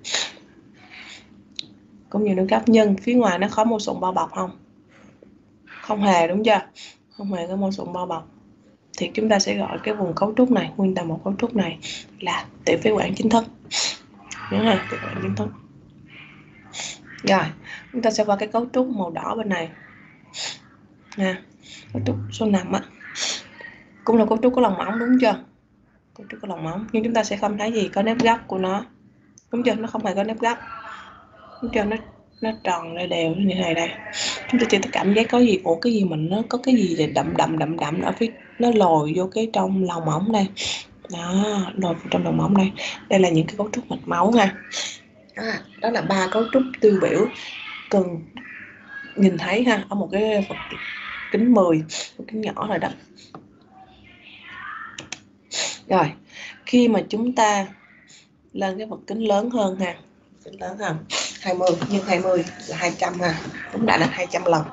Cũng nhiều nếp gấp, nhưng phía ngoài nó có mô sụn bao bọc không? Không hề đúng chưa? Không hề có mô sụn bao bọc. Thì chúng ta sẽ gọi cái vùng cấu trúc này, nguyên tầm một cấu trúc này là tiểu phế quản chính thức. Nhớ ha, tiểu phế quản chính thức. Rồi, chúng ta sẽ vào cái cấu trúc màu đỏ bên này. Nha, cấu trúc số năm á. Cũng là cấu trúc có lòng ống đúng chưa? Cấu trúc có lòng ống, nhưng chúng ta sẽ không thấy gì có nếp gấp của nó. Đúng chưa? Nó không hề có nếp gấp. Đúng chưa? Nó nó tròn lại đều như này đây. Chúng ta chỉ cảm giác có gì, ủa cái gì mình nó có cái gì để đậm đậm đậm đậm ở phía, nó lồi vô cái trong lòng ống đây. Đó, lồi vào trong lòng ống đây. Đây là những cái cấu trúc mạch máu ha. Đó, đó là ba cấu trúc tiêu biểu cần nhìn thấy ha, ở một cái vật kính mười, một kính nhỏ rồi đó. Rồi, khi mà chúng ta lên cái vật kính lớn hơn ha, kính lớn hơn hai mươi, nhưng hai mươi là hai trăm ha, cũng đã là hai trăm lần.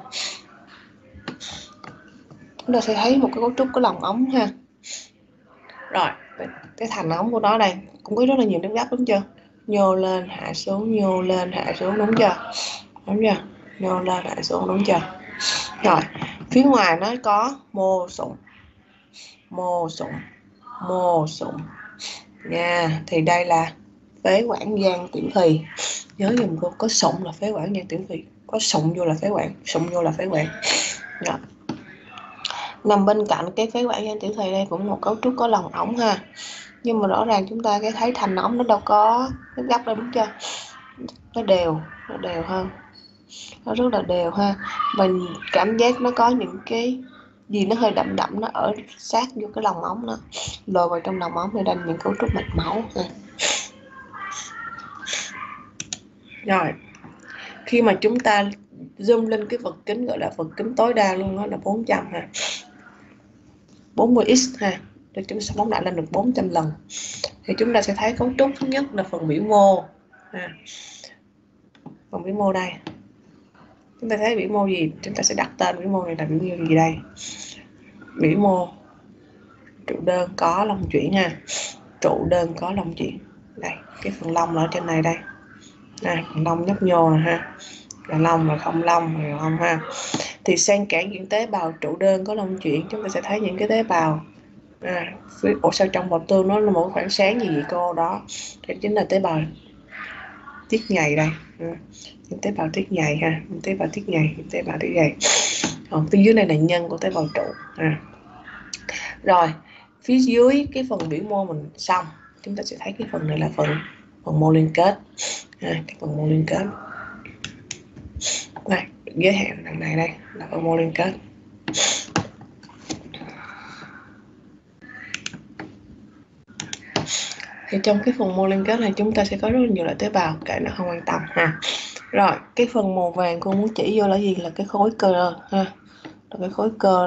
Chúng ta sẽ thấy một cái cấu trúc có lòng ống ha. Rồi, cái thành ống của nó đây cũng có rất là nhiều nếp gấp đúng chưa? Nhô lên hạ xuống, nhô lên hạ xuống đúng chưa? Đúng chưa? Nhô lên hạ xuống đúng chưa? Rồi, phía ngoài nó có mô sụn, mô sụn, mô sụn nha. Thì đây là phế quản giang tiểu thùy. Nhớ dùm cô, có sụn là phế quản giang tiểu thùy, có sụn vô là phế quản, sụn vô là phế quản. Rồi. Nằm bên cạnh cái phế quản giang tiểu thùy đây cũng một cấu trúc có lòng ống ha. Nhưng mà rõ ràng chúng ta cái thấy thành ống nó đâu có nếp gấp đâu đúng chưa? Nó đều, nó đều hơn. Nó rất là đều ha. Mình cảm giác nó có những cái Vì nó hơi đậm đậm, nó ở sát vô cái lòng ống đó, lồi vào trong lòng ống để đánh những cấu trúc mạch máu. Rồi khi mà chúng ta zoom lên cái vật kính gọi là vật kính tối đa luôn đó là bốn trăm ha, bốn mươi x ha, để chúng ta sẽ phóng đại lên được bốn trăm lần. Thì chúng ta sẽ thấy cấu trúc thứ nhất là phần biểu mô ha. Phần biểu mô đây, chúng ta thấy biểu mô gì, chúng ta sẽ đặt tên biểu mô này là biểu mô gì đây. Biểu mô trụ đơn có lông chuyển ha, trụ đơn có lông chuyển. Đây, cái phần lông ở trên này đây. Đây, phần lông nhấp nhô nè ha. Là lông mà không lông là lông ha. Thì xen kẽ những tế bào trụ đơn có lông chuyển, chúng ta sẽ thấy những cái tế bào à, ủa sao trong bào tương nó là một khoảng sáng gì vậy cô? Đó thì chính là tế bào tiết nhầy đây. Ừ. Những tế bào tiết nhầy ha, những tế bào tiết nhầy, những tế bào tiết nhầy. Còn phía dưới này là nhân của tế bào trụ ha. Rồi phía dưới cái phần biểu mô mình xong, chúng ta sẽ thấy cái phần này là phần phần mô liên kết ha, cái phần mô liên kết này, giới hạn đằng này đây là phần mô liên kết. Thì trong cái phần mô liên kết này chúng ta sẽ có rất nhiều loại tế bào, kệ nó không quan tâm ha. Rồi cái phần màu vàng cô muốn chỉ vô là gì, là cái khối cơ ha, là cái khối cơ,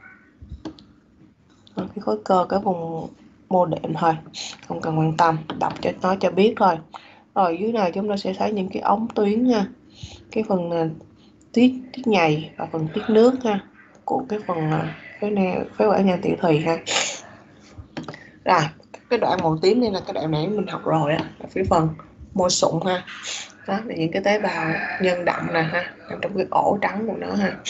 cái khối cơ cái vùng mô đệm thôi, không cần quan tâm, đọc cho nó cho biết thôi. Rồi dưới này chúng ta sẽ thấy những cái ống tuyến nha, cái phần tiết tiết nhầy và phần tiết nước ha của cái phần phế nang phế quản nang tiểu thùy ha. Rồi cái đoạn màu tím đây là cái đoạn nãy mình học rồi á, là phía phần mô sụn ha. Đó là những cái tế bào nhân đậm nè ha, nằm trong cái ổ trắng của nó ha.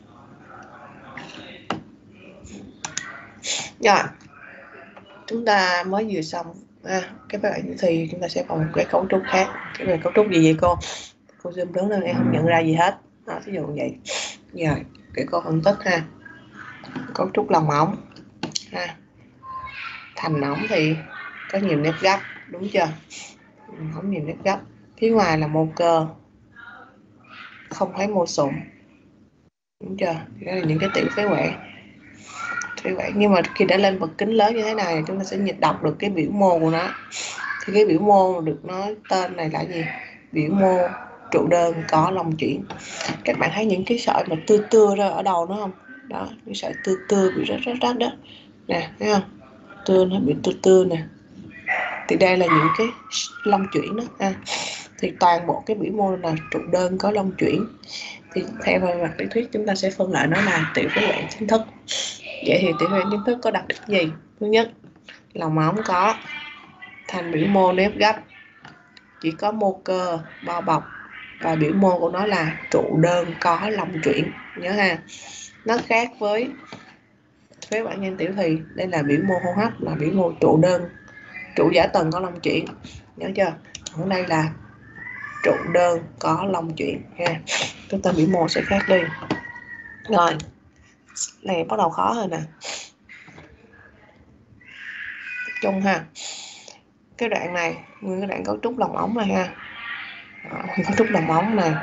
Rồi chúng ta mới vừa xong ha, cái phế quản tiểu thùy chúng ta sẽ vào một cái cấu trúc khác. Cái này cấu trúc gì vậy cô? Cô zoom lớn lên em không nhận ra gì hết. Đó, ví dụ vậy. Rồi cái cô phân tích ha, cấu trúc lòng ống ha. Thành ống thì có nhiều nếp gấp, đúng chưa? Ống nhiều nếp gấp. Phía ngoài là mô cơ, không thấy mô sụn, đúng chưa? Thì đó là những cái tiểu phế quản. Phế quản nhưng mà khi đã lên vật kính lớn như thế này, chúng ta sẽ nhịp đọc được cái biểu mô của nó. Thì cái biểu mô được nói tên này là gì? Biểu mô trụ đơn có lông chuyển. Các bạn thấy những cái sợi mà tưa tưa ra ở đầu nó không? Đó, cái sợi tưa tưa bị rách rách rách đó nè, thấy không? Tưa nó bị tưa tưa nè, thì đây là những cái lông chuyển đó ha. Thì toàn bộ cái biểu mô là trụ đơn có lông chuyển. Thì theo về mặt lý thuyết chúng ta sẽ phân loại nó là tiểu phế quản chính thức. Vậy thì tiểu phế quản chính thức có đặc điểm gì? Thứ nhất, lòng ống có thành biểu mô nếp gấp, chỉ có mô cơ bao bọc, và biểu mô của nó là trụ đơn có lông chuyển, nhớ ha. Nó khác với phế quản nang tiểu thùy, đây là biểu mô hô hấp, là biểu mô trụ đơn, trụ giả tầng có lông chuyển, nhớ chưa? Ở đây là trụ đơn có lông chuyển ha. Chúng ta biểu mô sẽ khác đi. Rồi này bắt đầu khó hơn nè, tập trung ha. Cái đoạn này nguyên cái đoạn cấu trúc lòng ống này ha. Đó, cấu trúc lòng ống này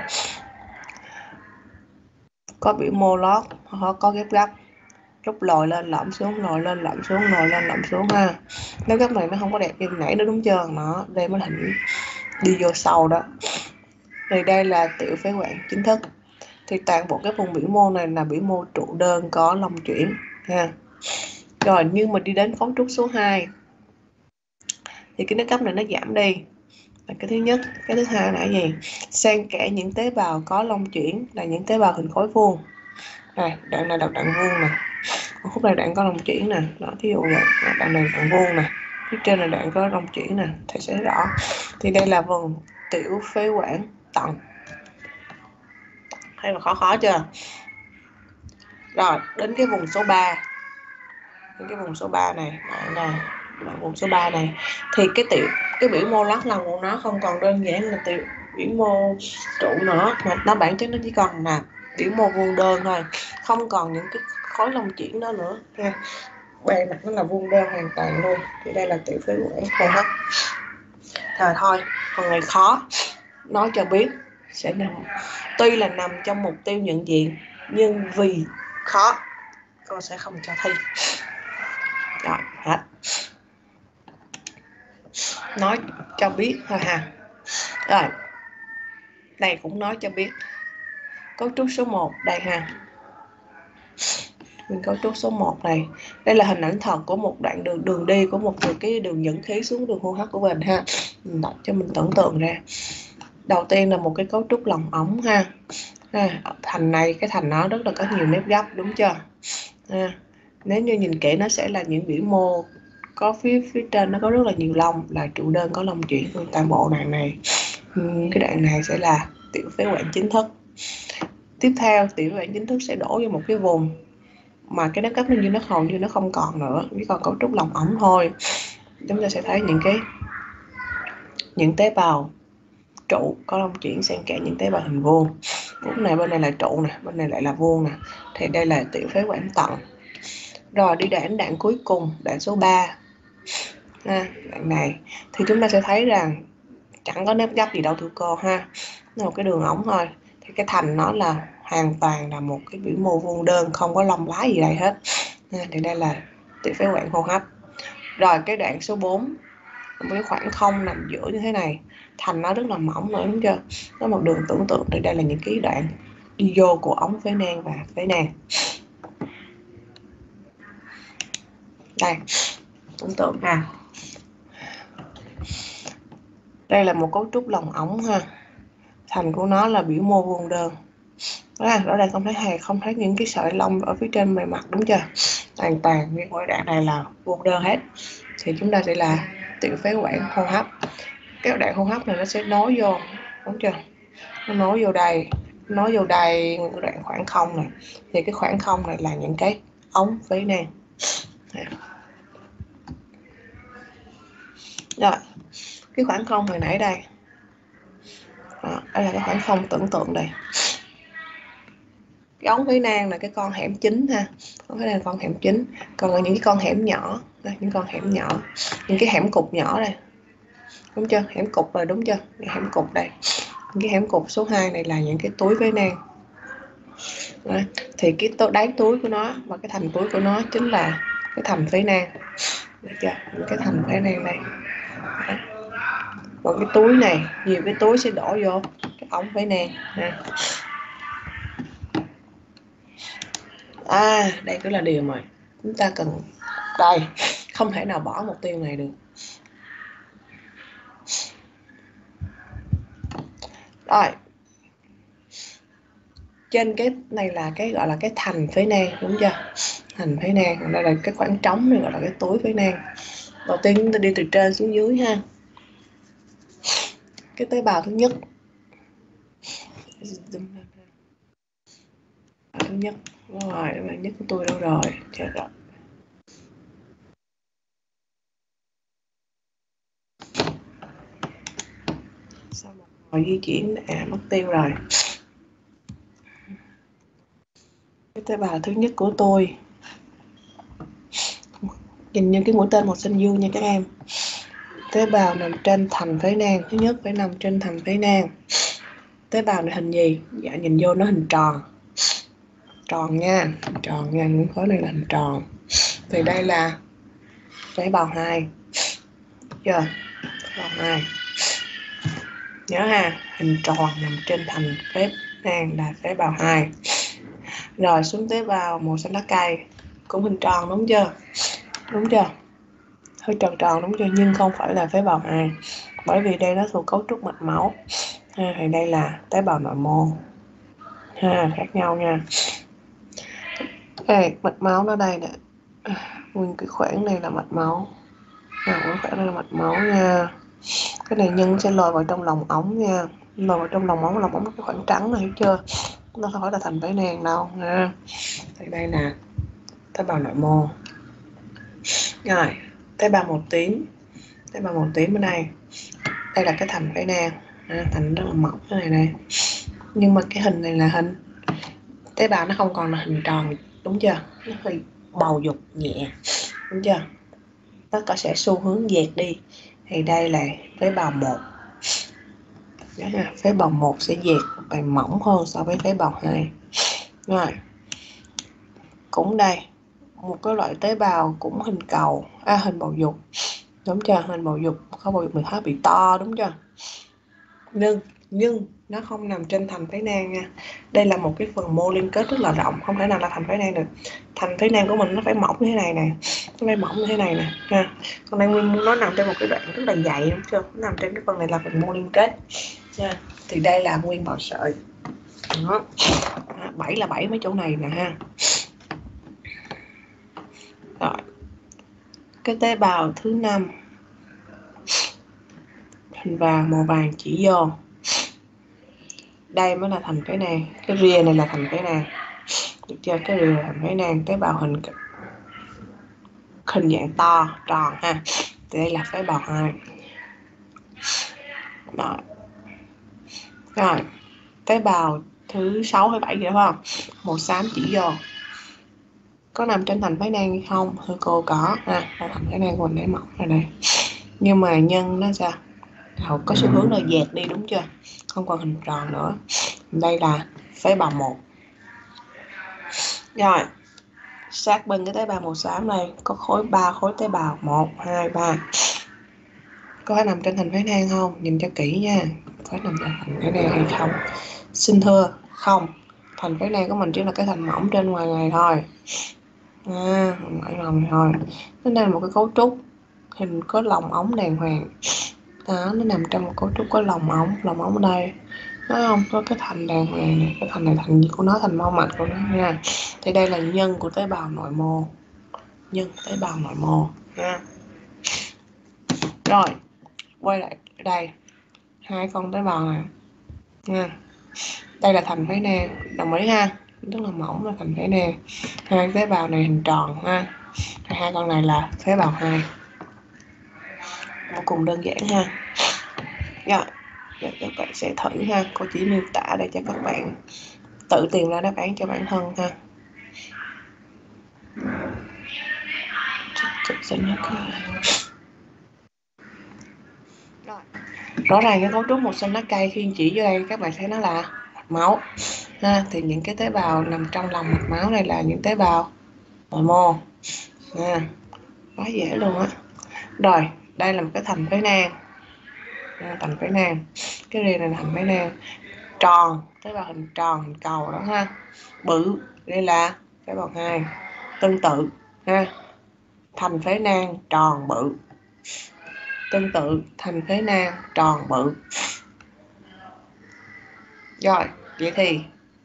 có biểu mô lót, có ghép gấp, rút lồi lên lõm xuống, lồi lên lõm xuống, lồi lên lõm xuống ha. Nếu gấp này nó không có đẹp như nãy nữa, đúng chưa? Nó đây mới hình đi vô sâu đó. Thì đây là tiểu phế quản chính thức. Thì toàn bộ cái vùng biểu mô này là biểu mô trụ đơn có lông chuyển ha. Rồi nhưng mà đi đến cấu trúc số hai thì cái nếp gấp này nó giảm đi, là cái thứ nhất. Cái thứ hai là gì? Xen kẽ những tế bào có lông chuyển là những tế bào hình khối vuông. Này, đoạn này là đoạn vuông nè, khúc này đoạn có lông chuyển nè, đó thí dụ vậy, đoạn này đoạn vuông nè, phía trên là đoạn có lông chuyển nè, thầy sẽ rõ. Thì đây là vùng tiểu phế quản tầng. Thấy là khó khó chưa? Rồi đến cái vùng số ba, đến cái vùng số ba này, đoạn này, đoạn vùng số ba này, thì cái tiểu cái biểu mô lót lòng của nó không còn đơn giản là tiểu biểu mô trụ nữa, mà nó bản chất nó chỉ còn là biểu mô vuông đơn thôi, không còn những cái khối lông chuyển đó nữa ha. Bề mặt nó là vuông đơn hoàn toàn luôn. Thì đây là tiểu phế quản hô hấp. Rồi thôi, phần này khó, nói cho biết sẽ nằm, tuy là nằm trong mục tiêu nhận diện nhưng vì khó cô sẽ không cho thi. Rồi hết, nói cho biết thôi ha. Rồi đây cũng nói cho biết cấu trúc số một đây ha. Mình cấu trúc số một này, đây là hình ảnh thật của một đoạn đường đường đi của một cái đường dẫn khí xuống đường hô hấp của mình ha. Mình đọc cho mình tưởng tượng ra. Đầu tiên là một cái cấu trúc lòng ống ha. À, thành này cái thành nó rất là có nhiều nếp gấp đúng chưa? À, nếu như nhìn kỹ nó sẽ là những biểu mô có phía phía trên nó có rất là nhiều lông, là trụ đơn có lông chuyển. Toàn bộ đoạn này, cái đoạn này sẽ là tiểu phế quản chính thức. Tiếp theo tiểu phế quản chính thức sẽ đổ vô một cái vùng mà cái nếp gấp như nó hầu như nó không còn nữa, chỉ còn cấu trúc lòng ống thôi. Chúng ta sẽ thấy những cái những tế bào trụ có lông chuyển xen kẽ những tế bào hình vuông. Lúc này bên này là trụ nè, bên này lại là vuông nè. Thì đây là tiểu phế quản tận. Rồi đi đến đoạn cuối cùng, đoạn số ba. Ha, đoạn này thì chúng ta sẽ thấy rằng chẳng có nếp gấp gì đâu thưa cô ha. Nó một cái đường ống thôi. Thì cái thành nó là hoàn toàn là một cái biểu mô vuông đơn, không có lông lá gì đây hết. Ha, thì đây là tiểu phế quản hô hấp. Rồi cái đoạn số bốn, một cái khoảng không nằm giữa như thế này, thành nó rất là mỏng nữa đúng chưa? Nó một đường tưởng tượng. Thì đây là những cái đoạn đi vô của ống phế nang và phế nang. Đây, tưởng tượng ha. Đây là một cấu trúc lòng ống ha. Thành của nó là biểu mô vuông đơn. À, ở đây không thấy hề không thấy những cái sợi lông ở phía trên bề mặt đúng chưa? Hoàn toàn cái mỗi đoạn này là vuông đơn hết. Thì chúng ta sẽ là tiểu phế quản hô hấp. Cái đoạn hô hấp này nó sẽ nối vô đúng chưa? Nó nối vô đây, nối vô đây cái đoạn khoảng không này. Thì cái khoảng không này là những cái ống phế nang. Rồi, cái khoảng không hồi nãy đây. Đó, đây là cái khoảng không tưởng tượng đây. Cái ống phế nang là cái con hẻm chính ha. Ống phế nang là con hẻm chính. Còn là những cái con hẻm nhỏ, đây, những con hẻm nhỏ, những cái hẻm cục nhỏ đây. Đúng chưa? Hẻm cục rồi đúng chưa? Cái hẻm cục đây. Những cái hẻm cục số hai này là những cái túi phế nang. Đấy. Thì cái đáy túi của nó và cái thành túi của nó chính là cái thành phế nang. Được chưa? Những cái thành phế nang đây. Đấy. Còn cái túi này, nhiều cái túi sẽ đổ vô cái ống phế nang ha. À, đây cũng là điều mà chúng ta cần. Đây, không thể nào bỏ mục tiêu này được. Rồi, trên cái này là cái gọi là cái thành phế nang đúng chưa? Thành phế nang, đây là cái khoảng trống này gọi là cái túi phế nang. Đầu tiên chúng ta đi từ trên xuống dưới ha. Cái tế bào thứ nhất, thứ nhất rồi, tế bào nhất của tôi đâu rồi? Chết rồi. Sao mà rồi di chuyển à mất tiêu rồi. Cái tế bào thứ nhất của tôi, nhìn như cái mũi tên màu xanh dương nha các em. Tế bào nằm trên thành phế nang, thứ nhất phải nằm trên thành phế nang. Tế bào này hình gì? Dạ nhìn vô nó hình tròn. Tròn nha, tròn nha, những khối này là hình tròn. Thì đây là tế bào hai. Chưa? Tế bào hai. Nhớ ha, hình tròn nằm trên thành phế nang là tế bào hai. Rồi xuống tế bào màu xanh lá cây, cũng hình tròn đúng chưa? Đúng chưa? Hơi tròn tròn đúng chưa? Nhưng không phải là tế bào hai. Bởi vì đây nó thuộc cấu trúc mạch máu. Ha, thì đây là tế bào nội mô. Ha, khác nhau nha. Đây, mạch máu nó đây nè. Nguyên cái khoảng này là mạch máu. À, cái khoảng này là mạch máu nha. Cái này nhân sẽ lòi vào trong lòng ống nha. Lòi vào trong lòng ống, lòng ống cái khoảng trắng này, hiểu chưa? Nó không phải là thành phế nang đâu nha. Thì đây là tế bào nội mô. Rồi, tế bào màu tím. Tế bào màu tím ở đây. Đây là cái thành phế nang. À, thành rất là mỏng cái này này. Nhưng mà cái hình này là hình tế bào nó không còn là hình tròn đúng chưa? Nó hơi bầu dục nhẹ đúng chưa? Nó có sẽ xu hướng dẹt đi. Thì đây là phế bào một. Phế bào một sẽ dẹt và mỏng hơn so với phế bào hai. Rồi. Cũng đây, một cái loại tế bào cũng hình cầu, à hình bầu dục, đúng chưa? Hình bầu dục, có bầu dục mình thấy bị to, đúng chưa? Nhưng nhưng nó không nằm trên thành phế nang nha. Đây là một cái phần mô liên kết rất là rộng, không thể nào là thành phế nang được. Thành phế nang của mình nó phải mỏng như thế này nè, nó phải mỏng như thế này nè ha. Còn đây nó nằm trên một cái đoạn rất là dày, đúng chưa? Nó nằm trên cái phần này là phần mô liên kết nha. Thì đây là nguyên bào sợi. Đó. Bảy là bảy mấy chỗ này nè ha. Rồi. Cái tế bào thứ năm, hình vàng màu vàng chỉ vô. Đây mới là thành phế nang, cái rìa này là thành phế nang, được chưa? Cái rìa là thành phế nang, tế bào hình hình dạng to tròn ha. Thì đây là phế bào hai. Rồi. Rồi, tế bào thứ sáu hay bảy gì đó phải không? Màu xám chỉ vô. Có nằm trên thành phế nang hay không? Thưa cô có ha, thành phế nang của mình để mỏng rồi đây. Nhưng mà nhân nó sao? Họ có xu hướng là dẹt đi, đúng chưa? Không còn hình tròn nữa. Đây là phế bào một. Rồi, sát bên cái tế bào màu xám này có khối ba khối tế bào, một, hai, ba. Có phải nằm trên thành phế nang không? Nhìn cho kỹ nha. Có nằm trên thành phế nang hay không? Xin thưa, không. Thành phế nang của mình chỉ là cái thành mỏng trên ngoài này thôi. À, ở lòng này thôi. Nó đây là một cái cấu trúc hình có lồng ống đàng hoàng. Đó, nó nằm trong một cấu trúc có lồng ống, lồng ống ở đây. Thấy không? Có cái thành đàng hoàng này, cái thành này thành gì của nó, thành mau mạch của nó nha. Thì đây là nhân của tế bào nội mô. Nhân tế bào nội mô ha. Rồi, quay lại đây. Hai con tế bào này nha. Đây là thành phế nang, đồng ý ha. Rất là mỏng là thành phế nang. Hai tế bào này hình tròn ha. Hai con này là tế bào hai. Vô cùng đơn giản ha. Rồi, giờ các bạn sẽ thử ha. Cô chỉ miêu tả để cho các bạn tự tìm ra đáp án cho bản thân ha. Rồi. Rõ ràng cái cấu trúc một xanh lá cây khi chỉ vô đây các bạn thấy nó là mạch máu ha. Thì những cái tế bào nằm trong lòng mạch máu này là những tế bào nội mô ha. Quá dễ luôn á. Rồi, đây là một cái thành phế nang. Thành phế nang. Cái rìa này là thành phế nang tròn, tế bào hình tròn, hình cầu đó ha. Bự, đây là tế bào hai. Tương tự ha. Thành phế nang tròn bự. Tương tự thành phế nang tròn bự. Rồi, vậy thì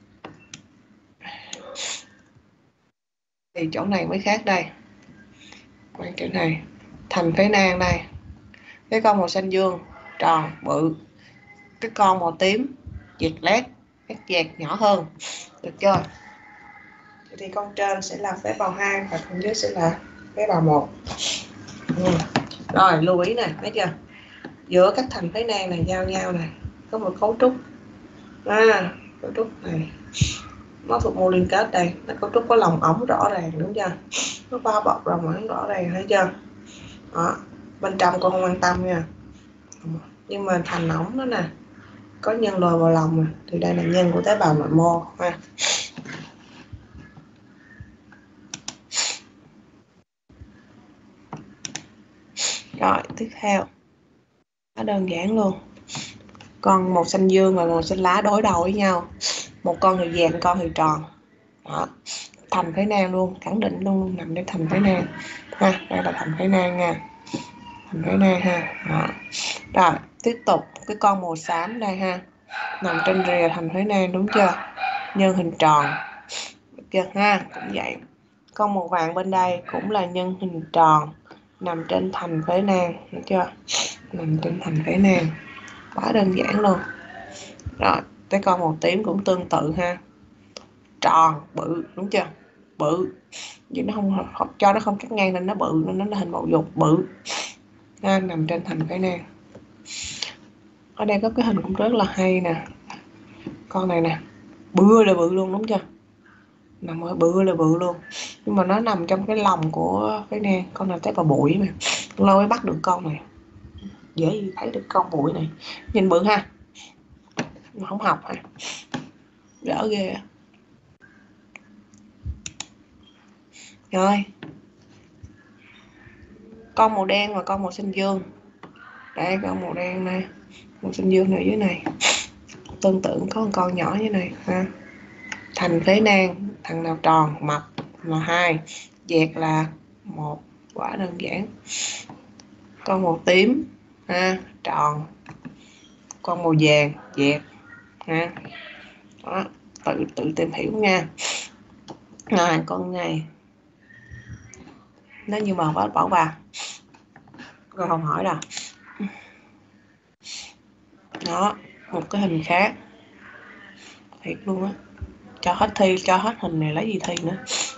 thì chỗ này mới khác đây. Quay chỗ này, thành phế nang đây. Cái con màu xanh dương tròn bự. Cái con màu tím dẹt lét, các dẹt nhỏ hơn. Được chưa? Thì con trên sẽ là phế bào hai và con dưới sẽ là phế bào một. Ừ. Rồi, lưu ý nè, thấy chưa? Giữa các thành phế nang này giao nhau này có một cấu trúc. À, cấu trúc này nó thuộc mô liên kết đây, nó cấu trúc có lồng ống rõ ràng, đúng chưa? Nó bao bọc lồng ống rõ ràng, thấy chưa? Đó, bên trong con không quan tâm nha. Nhưng mà thành ống đó nè, có nhân lồi vào lòng nè, thì đây là nhân của tế bào nội mô ha. Rồi, tiếp theo nó đơn giản luôn. Con màu xanh dương và màu xanh lá đối đầu với nhau. Một con thì dẹt, con thì tròn. Đó. Thành phế nang luôn, khẳng định luôn nằm trong thành phế nang. Ha, đây là thành phế nang nha. Thành phế nang ha. Đó. Rồi, tiếp tục cái con màu xám đây ha. Nằm trên rìa thành phế nang, đúng chưa? Nhân hình tròn. Được chưa ha? Cũng vậy. Con màu vàng bên đây cũng là nhân hình tròn, nằm trên thành phế nang, được chưa? Nằm trên thành phế nang. Quá đơn giản luôn. Rồi, cái con màu tím cũng tương tự ha. Tròn, bự, đúng chưa? Bự. Nhưng nó không, không cho nó không cắt ngang nên nó bự, nên nó là hình bầu dục bự. Ha, nằm trên thành phế nang. Ở đây có cái hình cũng rất là hay nè. Con này nè, bự là bự luôn, đúng chưa? Nằm ở bự là bự luôn. Nhưng mà nó nằm trong cái lòng của phế nang. Con này tế bào bụi mà. Lâu mới bắt được con này. Dễ gì thấy được con bụi này. Nhìn bự ha. Mà không học ha. Đỡ ghê. Rồi, con màu đen và con màu xanh dương. Đây, con màu đen này, màu xanh dương này dưới này. Tương tự có một con nhỏ như này ha. Thành phế nang, thằng nào tròn mập là hai, dẹt là một, quả đơn giản. Con màu tím ha, tròn. Con màu vàng dẹt ha. Đó, tự tự tìm hiểu nha. Rồi, con này nó như màu bảo bảo vàng. Con không hỏi đâu. Đó, một cái hình khác. Thiệt luôn á. Cho hết thi, cho hết hình này lấy gì thi nữa.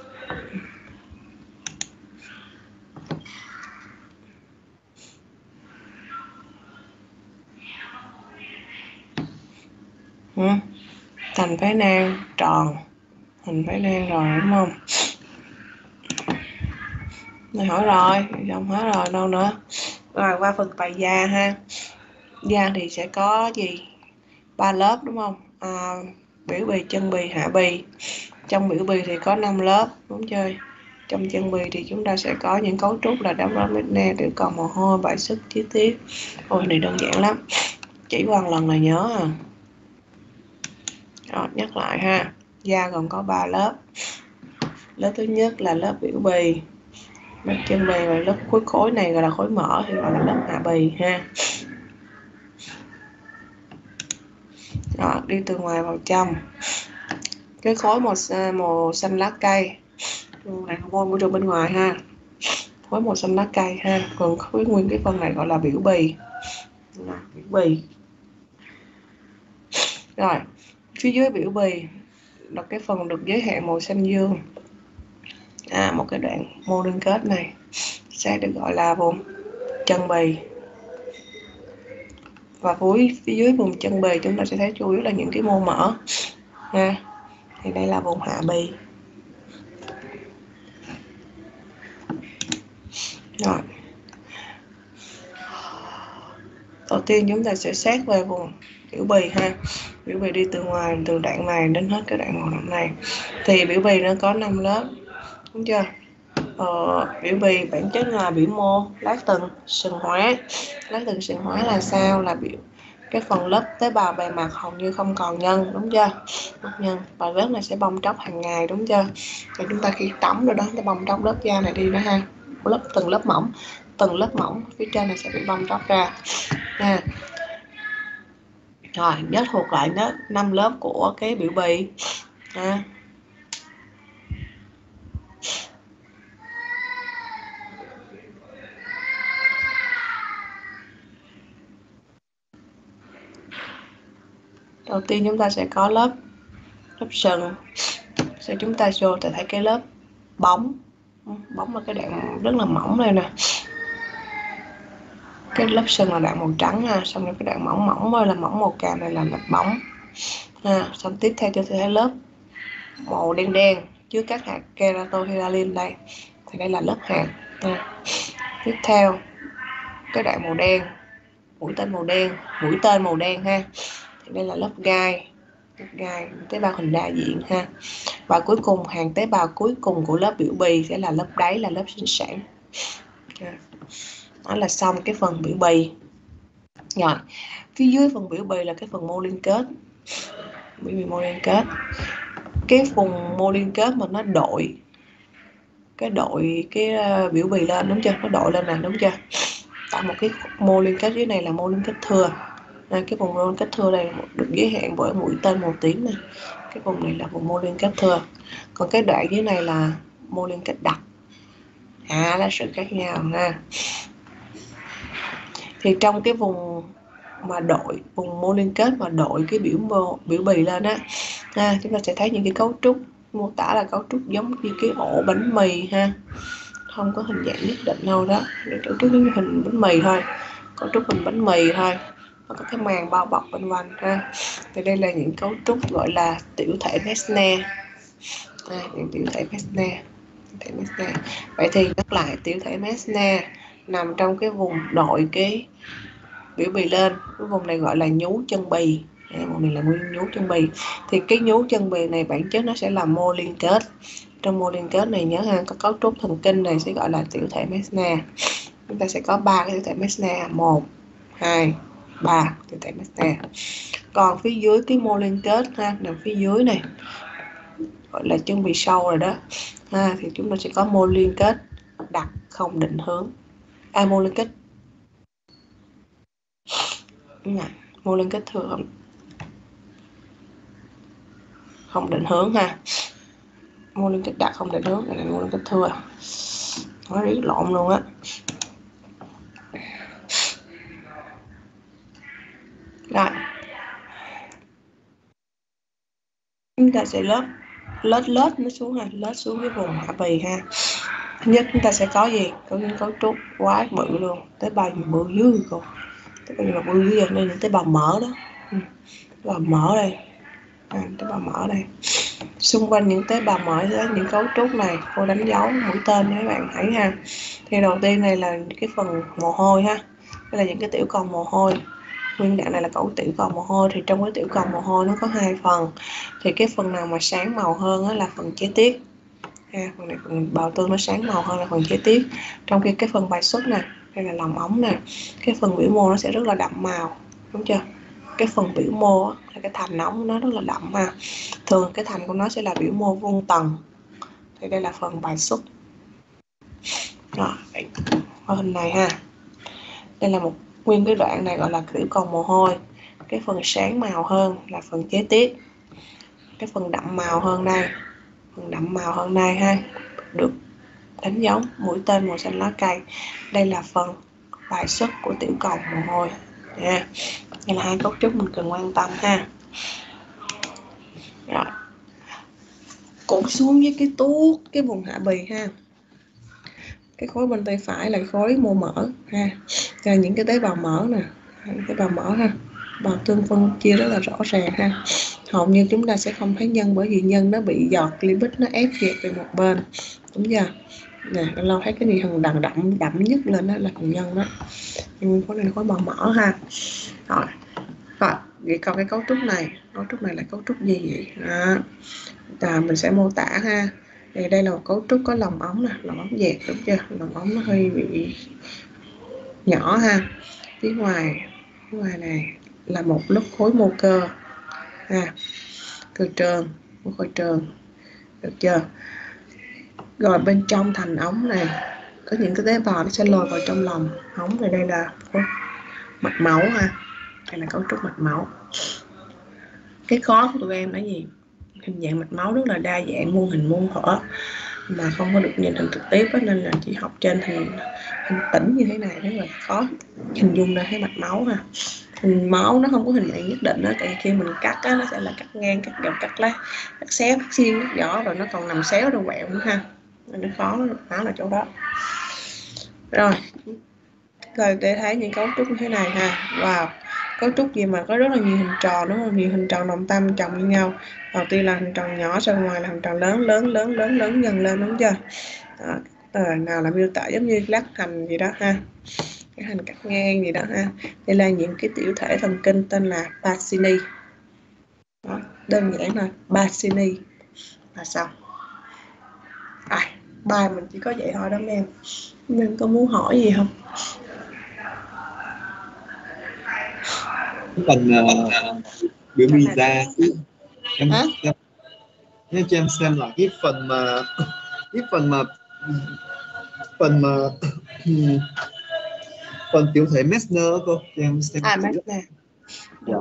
Ừ. Thành phế nang tròn, hình phế nang rồi đúng không? Này hỏi rồi, xong hết rồi đâu nữa. Rồi qua phần bài da ha. Da thì sẽ có gì? Ba lớp đúng không? À, biểu bì, chân bì, hạ bì. Trong biểu bì thì có năm lớp, đúng chưa? Trong chân bì thì chúng ta sẽ có những cấu trúc là đáp lớp nè, tiểu cầu, mồ hôi, bài xuất, chi tiết. Ôi này đơn giản lắm. Chỉ qua lần là nhớ à. Rồi, nhắc lại ha. Da gồm có ba lớp. Lớp thứ nhất là lớp biểu bì, lớp chân bì, và lớp khối khối này gọi là khối mỡ thì gọi là lớp hạ bì ha. Đó, đi từ ngoài vào trong. Cái khối màu màu xanh lá cây này môi môi trường bên ngoài ha, khối màu xanh lá cây ha. Còn khối nguyên cái phần này gọi là biểu bì. Đó, biểu bì. Rồi phía dưới biểu bì là cái phần được giới hạn màu xanh dương. À, một cái đoạn mô liên kết này sẽ được gọi là vùng chân bì. Và cuối phía dưới vùng chân bì chúng ta sẽ thấy chủ yếu là những cái mô mỡ ha. Thì đây là vùng hạ bì. Rồi, đầu tiên chúng ta sẽ xét về vùng biểu bì ha. Biểu bì đi từ ngoài, từ đoạn này đến hết cái đoạn màu nặng này. Thì biểu bì nó có năm lớp, đúng chưa? Ờ, biểu bì bản chất là biểu mô lát tầng sừng hóa. Lát tầng sừng hóa là sao? Là biểu cái phần lớp tế bào bề mặt hầu như không còn nhân, đúng chưa? Mất nhân, và lớp này sẽ bong tróc hàng ngày, đúng chưa? Thì chúng ta khi tắm rồi đó, nó bong tróc lớp da này đi đó ha. Lớp từng lớp mỏng, từng lớp mỏng phía trên này sẽ bị bong tróc ra nha. Rồi, nhớ thuộc lại nó năm lớp của cái biểu bì ha. Đầu tiên chúng ta sẽ có lớp lớp sừng. Sau chúng ta vô thì thấy cái lớp bóng. Bóng là cái đoạn rất là mỏng đây nè. Cái lớp sừng là đoạn màu trắng ha. Xong rồi cái đoạn mỏng mỏng mới là mỏng màu cam này là lớp bóng ha. Xong tiếp theo chúng ta thấy lớp màu đen đen chứa các hạt keratohyalin đây. Thì đây là lớp hạt ha. Tiếp theo cái đoạn màu đen, mũi tên màu đen, mũi tên màu đen ha. Thì đây là lớp gai, lớp gai, tế bào hình đa diện ha. Và cuối cùng hàng tế bào cuối cùng của lớp biểu bì sẽ là lớp đáy, là lớp sinh sản. Đó là xong cái phần biểu bì. Rồi, phía dưới phần biểu bì là cái phần mô liên kết. Biểu bì mô liên kết. Cái vùng mô liên kết mà nó đội cái đội cái biểu bì lên, đúng chưa? Nó đội lên nè, đúng chưa? Tạo một cái mô liên kết dưới này là mô liên kết thưa. À, cái vùng mô liên kết thưa này được giới hạn bởi mũi tên màu tím này. Cái vùng này là vùng mô liên kết thưa. Còn cái đoạn dưới này là mô liên kết đặc. À, là sự khác nhau ha. Thì trong cái vùng mà đội, vùng mô liên kết mà đội cái biểu mô, biểu bì lên á, à, chúng ta sẽ thấy những cái cấu trúc mô tả là cấu trúc giống như cái ổ bánh mì ha. Không có hình dạng nhất định đâu đó, cấu trúc như hình bánh mì thôi, cấu trúc hình bánh mì thôi. Nó có cái màng bao bọc bên quanh ha. Thì đây là những cấu trúc gọi là tiểu thể Meissner. À, những tiểu thể Meissner. Tiểu thể Meissner. Vậy thì nhắc lại, tiểu thể Meissner nằm trong cái vùng đội cái biểu bì lên. Cái vùng này gọi là nhú chân bì. Mô này là nguyên nhú chân bì. Thì cái nhú chân bì này bản chất nó sẽ là mô liên kết. Trong mô liên kết này nhớ ha, có cấu trúc thần kinh này sẽ gọi là tiểu thể Meissner. Chúng ta sẽ có ba cái tiểu thể Meissner, một, hai, ba tiểu thể Meissner. Còn phía dưới cái mô liên kết ha, nằm phía dưới này gọi là chân bì sâu rồi đó ha, thì chúng ta sẽ có mô liên kết đặc không định hướng. À, mô liên kết mô liên kết thừa không, không định hướng ha. Mô liên kết đặc không định hướng, này là mô liên kết thừa. Nó rất lộn luôn á. Rồi chúng ta sẽ lết lết lết nó xuống ha, lết xuống cái vùng hạ bì ha. Thứ nhất chúng ta sẽ có gì, có những cấu trúc quá bự luôn, tế bào gì bự dữ cô, tế bào gì bự dữ, đây là tế bào mỡ đó, tế bào mỡ đây, à, tế bào mỡ đây. Xung quanh những tế bào mỡ đó, những cấu trúc này cô đánh dấu mũi tên cho các bạn thấy ha. Thì đầu tiên này là cái phần mồ hôi ha, đây là những cái tiểu cầu mồ hôi. Nguyên dạng này là cấu tiểu cầu mồ hôi. Thì trong cái tiểu cầu mồ hôi nó có hai phần, thì cái phần nào mà sáng màu hơn đó là phần chế tiết ha. Phần này phần bào tương nó sáng màu hơn là phần chế tiết, trong khi cái phần bài xuất nè, đây là lòng ống nè, cái phần biểu mô nó sẽ rất là đậm màu, đúng chưa? Cái phần biểu mô là cái thành ống nó rất là đậm ha. Thường cái thành của nó sẽ là biểu mô vuông tầng, thì đây là phần bài xuất. Rồi, hình này ha, đây là một nguyên cái đoạn này gọi là tiểu cầu mồ hôi. Cái phần sáng màu hơn là phần chế tiết, cái phần đậm màu hơn đây, phần đậm màu hơn đây ha, được đánh dấu mũi tên màu xanh lá cây. Đây là phần bài xuất của tiểu cầu mồ hôi nha. Đây là hai cấu trúc mình cần quan tâm ha. Rồi cũng xuống với cái tuốt cái vùng hạ bì ha. Cái khối bên tay phải là khối mô mỡ ha, là những cái tế bào mỡ nè, tế bào mỡ ha, bào tương phân chia rất là rõ ràng ha. Hầu như chúng ta sẽ không thấy nhân, bởi vì nhân nó bị giọt lipid nó ép dẹp về một bên, đúng chưa? Nè, lâu thấy cái gì thằng đậm đậm đậm nhất lên đó là phần nhân đó. Nhưng khối này là khối bào mỡ ha. Rồi, rồi vậy còn cái cấu trúc này, cấu trúc này là cấu trúc gì vậy? Đó. À, mình sẽ mô tả ha. Thì đây là một cấu trúc có lòng ống nè, lòng ống dẹt, đúng chưa? Lòng ống nó hơi bị nhỏ ha. Phía ngoài, phía ngoài này là một lớp khối mô cơ ha, cơ trơn, một khối trơn, được chưa? Rồi bên trong thành ống này có những cái tế bào nó sẽ lồi vào trong lòng ống này, đây là khối mạch máu ha, đây là cấu trúc mạch máu. Cái khó của tụi em là gì? Hình dạng mạch máu rất là đa dạng, muôn hình muôn thuở mà không có được nhìn hình trực tiếp đó, nên là chỉ học trên hình, hình tĩnh như thế này rất là khó hình dung ra thấy mạch máu ha. Hình máu nó không có hình dạng nhất định đó, tại khi mình cắt á, nó sẽ là cắt ngang, cắt dọc, cắt lá, cắt xéo, cắt xiên, cắt vỏ, rồi nó còn nằm xéo rồi quẹo nữa ha, nên nó khó nó là chỗ đó. Rồi rồi để thấy những cấu trúc như thế này ha. Wow, cấu trúc gì mà có rất là nhiều hình tròn, đúng không? Nhiều hình tròn đồng tâm chồng với nhau. Đầu tiên là hình tròn nhỏ, sau ngoài là hình tròn lớn lớn lớn lớn lớn dần lên, đúng chưa? Đó, à, nào là miêu tả giống như lát hành gì đó ha, cái hành cắt ngang gì đó ha. Đây là những cái tiểu thể thần kinh tên là Pacini. Đó, đơn giản là Pacini là xong. À, bài mình chỉ có vậy thôi đó em. Nên có muốn hỏi gì không? Phần uh, biểu bì da em, Hả? em nên cho em xem là cái phần mà cái phần mà phần mà phần tiểu thể Meissner cô, cho em xem. À, Meissner. Dạ.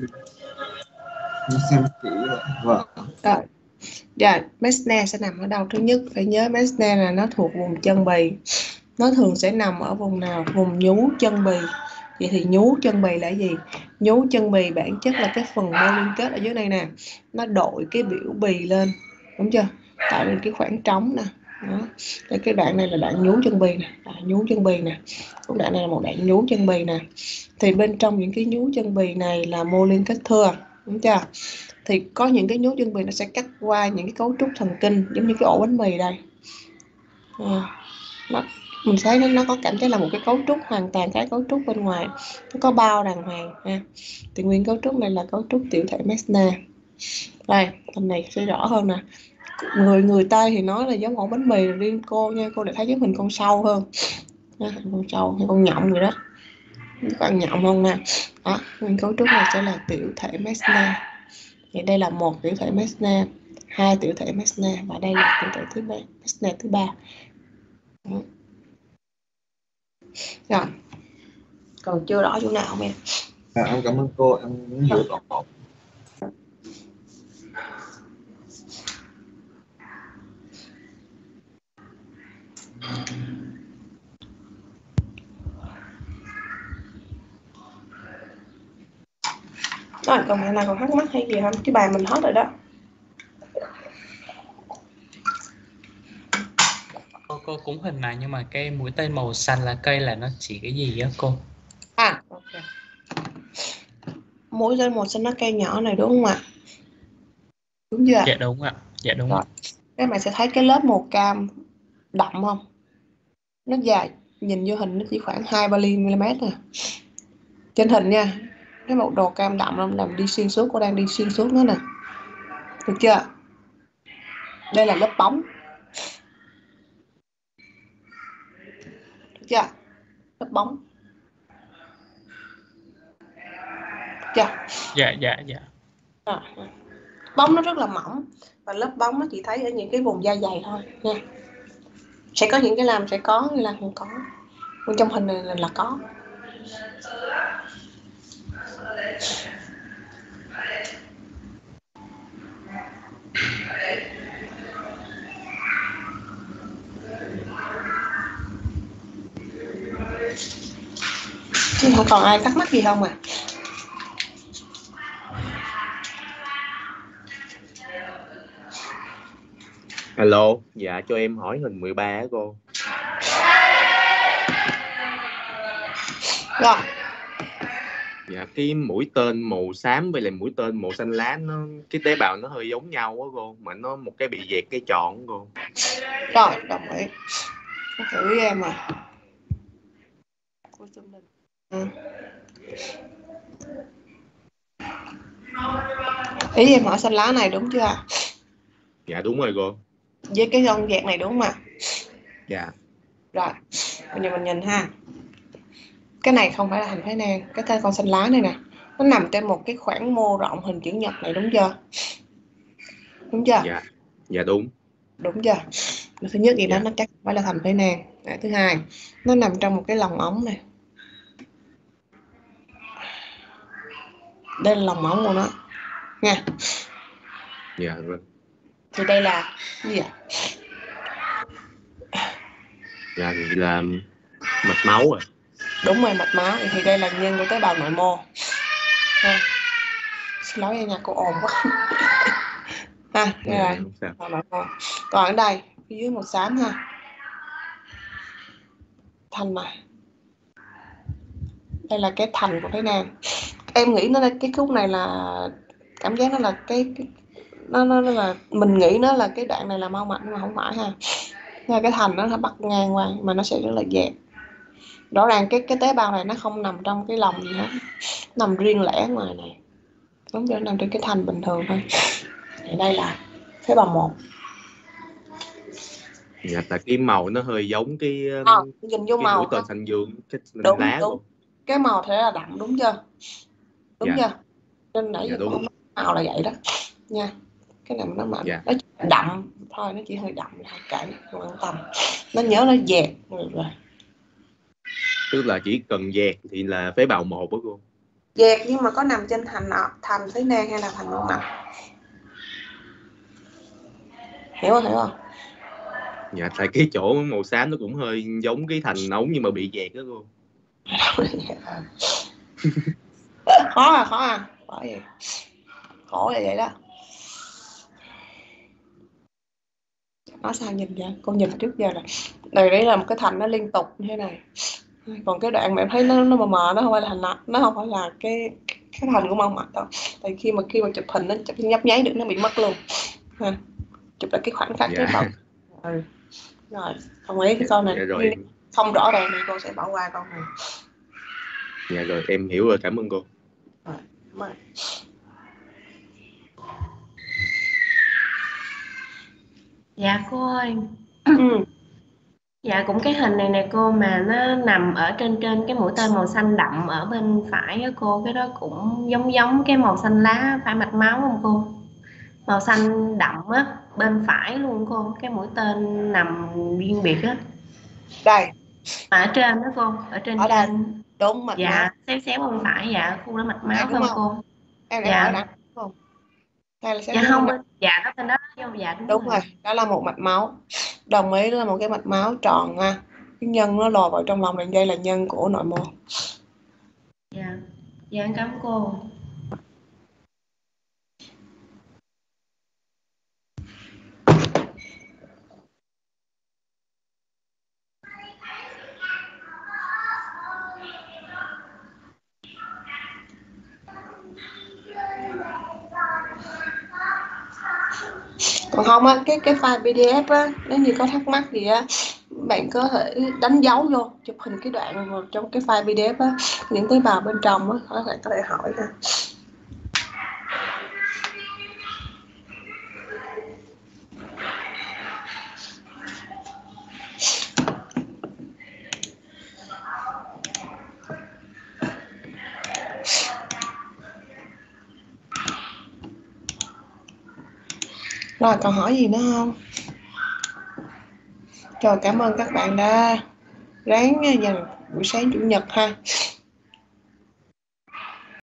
Em xem kỹ rồi. Vâng. Rồi. Dạ, Meissner sẽ nằm ở đâu? Thứ nhất phải nhớ Meissner là nó thuộc vùng chân bì. Nó thường sẽ nằm ở vùng nào? Vùng nhú chân bì. Vậy thì nhú chân bì là gì? Nhú chân bì bản chất là cái phần mô liên kết ở dưới đây nè, nó đội cái biểu bì lên, đúng chưa? Tạo nên cái khoảng trống nè. Đó. Đây, cái đoạn này là đoạn nhú chân bì nè, đoạn nhú chân bì nè. Cái đoạn này là một đoạn nhú chân bì nè. Thì bên trong những cái nhú chân bì này là mô liên kết thưa, đúng chưa? Thì có những cái nhú chân bì nó sẽ cắt qua những cái cấu trúc thần kinh giống như cái ổ bánh mì đây. À, đó. mình thấy nó, nó có cảm giác là một cái cấu trúc hoàn toàn cái cấu trúc bên ngoài, nó có bao đàng hoàng ha. Thì nguyên cấu trúc này là cấu trúc tiểu thể Meissner. Đây, tầm này sẽ rõ hơn nè. Người người Tây thì nói là giống ổ bánh mì, riêng cô nha, cô lại thấy giống hình con sâu hơn. Nha, con sâu hay con nhộng gì đó. Các bạn nhộng không nè. Đó, nguyên cấu trúc này sẽ là tiểu thể Meissner. Thì đây là một tiểu thể Meissner, hai tiểu thể Meissner và đây là tiểu thể thứ ba, Meissner thứ ba. Rồi, còn chưa rõ chỗ nào không em? À, em cảm ơn cô, em muốn hiểu rõ. Rồi, còn bạn nào còn thắc mắc hay gì không? Cái bài mình hết rồi đó. Cô, cô cũng hình này nhưng mà cái mũi tên màu xanh là cây là nó chỉ cái gì á cô? À, ok. Mũi tên màu xanh nó cây nhỏ này đúng không ạ? Đúng chưa? Dạ đúng ạ. Dạ đúng Rồi. ạ. Các bạn sẽ thấy cái lớp màu cam đậm không? Nó dài, nhìn vô hình nó chỉ khoảng hai ba mi-li-mét nè. Trên hình nha, cái màu đồ cam đậm nó làm đi xuyên suốt, cô đang đi xuyên suốt nữa nè. Được chưa? Đây là lớp bóng. Được chưa? Lớp bóng. Được chưa? Dạ dạ dạ. À, bóng nó rất là mỏng và lớp bóng nó chỉ thấy ở những cái vùng da dày thôi nha. Sẽ có những cái làm sẽ có, như là không có. Còn trong hình này là, là có. Chứ không còn ai thắc mắc gì không à? Hello, dạ cho em hỏi hình mười ba á cô. Rồi. Dạ cái mũi tên màu xám với lại mũi tên màu xanh lá nó cái tế bào nó hơi giống nhau á cô, mà nó một cái bị dẹt cái tròn á cô. Rồi, đồng ý. Có thử với em à. Cô zoom lên. Ừ. Ý em hỏi xanh lá này đúng chưa? Dạ đúng rồi cô. Với cái con dẹt này đúng không ạ? Dạ. Rồi, bây giờ mình nhìn ha. Cái này không phải là hình phái nang, cái tên con xanh lá này nè, nó nằm trên một cái khoảng mô rộng hình chữ nhật này đúng chưa? Đúng chưa? Dạ. Dạ đúng. Đúng chưa? Thứ nhất gì đó Dạ. nó chắc phải là thành phái nang. Thứ hai, nó nằm trong một cái lồng ống này. Đây là lồng ống của nó nha. Dạ vâng. Thì đây là cái gì ạ? Dạ thì là mạch máu rồi. Đúng rồi, mạch máu. Thì đây là nhân của tế bào nội mô ha. Xin lỗi nha, cô ồn quá ha. Đây Dạ, là không sao. nội mô. Còn ở đây phía dưới màu xám ha, thành này, đây là cái thành của phái nang. Em nghĩ nó là cái khúc này là cảm giác nó là cái, cái nó, nó nó là mình nghĩ nó là cái đoạn này là mau mạch nhưng mà không phải ha. Là cái thành nó bắt ngang qua mà nó sẽ rất là dẹt. Rõ ràng cái cái tế bào này nó không nằm trong cái lồng gì hết, nằm riêng lẻ ngoài này. Đúng rồi, nằm trên cái thành bình thường thôi. Thì đây là tế bào một. Dạ tại cái màu nó hơi giống cái À, nhìn vô cái màu mũi tên không? xanh dương, cái Đúng, lá đúng. cô. Cái màu thế là đậm đúng chưa? Đúng Dạ. chưa? Nên nãy Dạ giờ đúng. màu là vậy đó nha. Cái này nó mạnh, Dạ. nó đậm thôi, nó chỉ hơi đậm thôi, kệ không quan tâm. Nó nhớ nó dẹt rồi. Tức là chỉ cần dẹt thì là phế bào một đó cô. Dẹt nhưng mà có nằm trên thành thành phế nang hay là thành nội mạch? Hiểu không? Hiểu không? Dạ tại cái chỗ màu xám nó cũng hơi giống cái thành ống nhưng mà bị dẹt đó cô. Khó à, khó à, khó gì? Khổ là vậy đó. Nói sao nhìn vậy? Con nhìn trước giờ là đây, đấy là một cái thành nó liên tục như thế này. Còn cái đoạn mà em thấy nó nó mờ mờ, nó không phải là thành nó, nó không phải là cái cái thành của mông mạch đâu. Tại khi mà khi mà chụp hình nó chụp nhấp nháy được nó bị mất luôn. Ha. Chụp lại cái khoảnh khắc Dạ. cái bọc. Ừ. Rồi, đồng ý cái câu này. Dạ rồi. không rõ ràng thì cô sẽ bỏ qua câu này. Dạ rồi, em hiểu rồi, cảm ơn cô. Rồi, cảm ơn. Dạ cô ơi. Ừ. Dạ cũng cái hình này nè cô, mà nó nằm ở trên trên cái mũi tên màu xanh đậm ở bên phải á cô, cái đó cũng giống giống cái màu xanh lá phải mạch máu không cô? Màu xanh đậm á, bên phải luôn cô, cái mũi tên nằm riêng biệt á. Đây. Mà ở trên đó cô, ở trên Ở đây. trên. Đúng, mạch Dạ, máu. xéo xéo bên phải, dạ, khu đó mạch máu Đây, phải đúng không không? cô? Em đang Dạ. hỏi nè, đúng không? Đây là Dạ không, bên, dạ đó bên đó, dạ đúng, đúng rồi. rồi, đó là một mạch máu. Đồng ý, đó là một cái mạch máu tròn ha. Cái nhân nó lồi vào trong lòng đường dây là nhân của nội mô. Dạ, dạ em cảm ơn cô. Còn không á, cái cái file pê đê ép á, nếu như có thắc mắc gì á, bạn có thể đánh dấu vô, chụp hình cái đoạn trong cái file pê đê ép á, những tế bào bên trong á, có thể có thể hỏi ha. Rồi, còn hỏi gì nữa không? Rồi, cảm ơn các bạn đã ráng dành buổi sáng chủ nhật ha.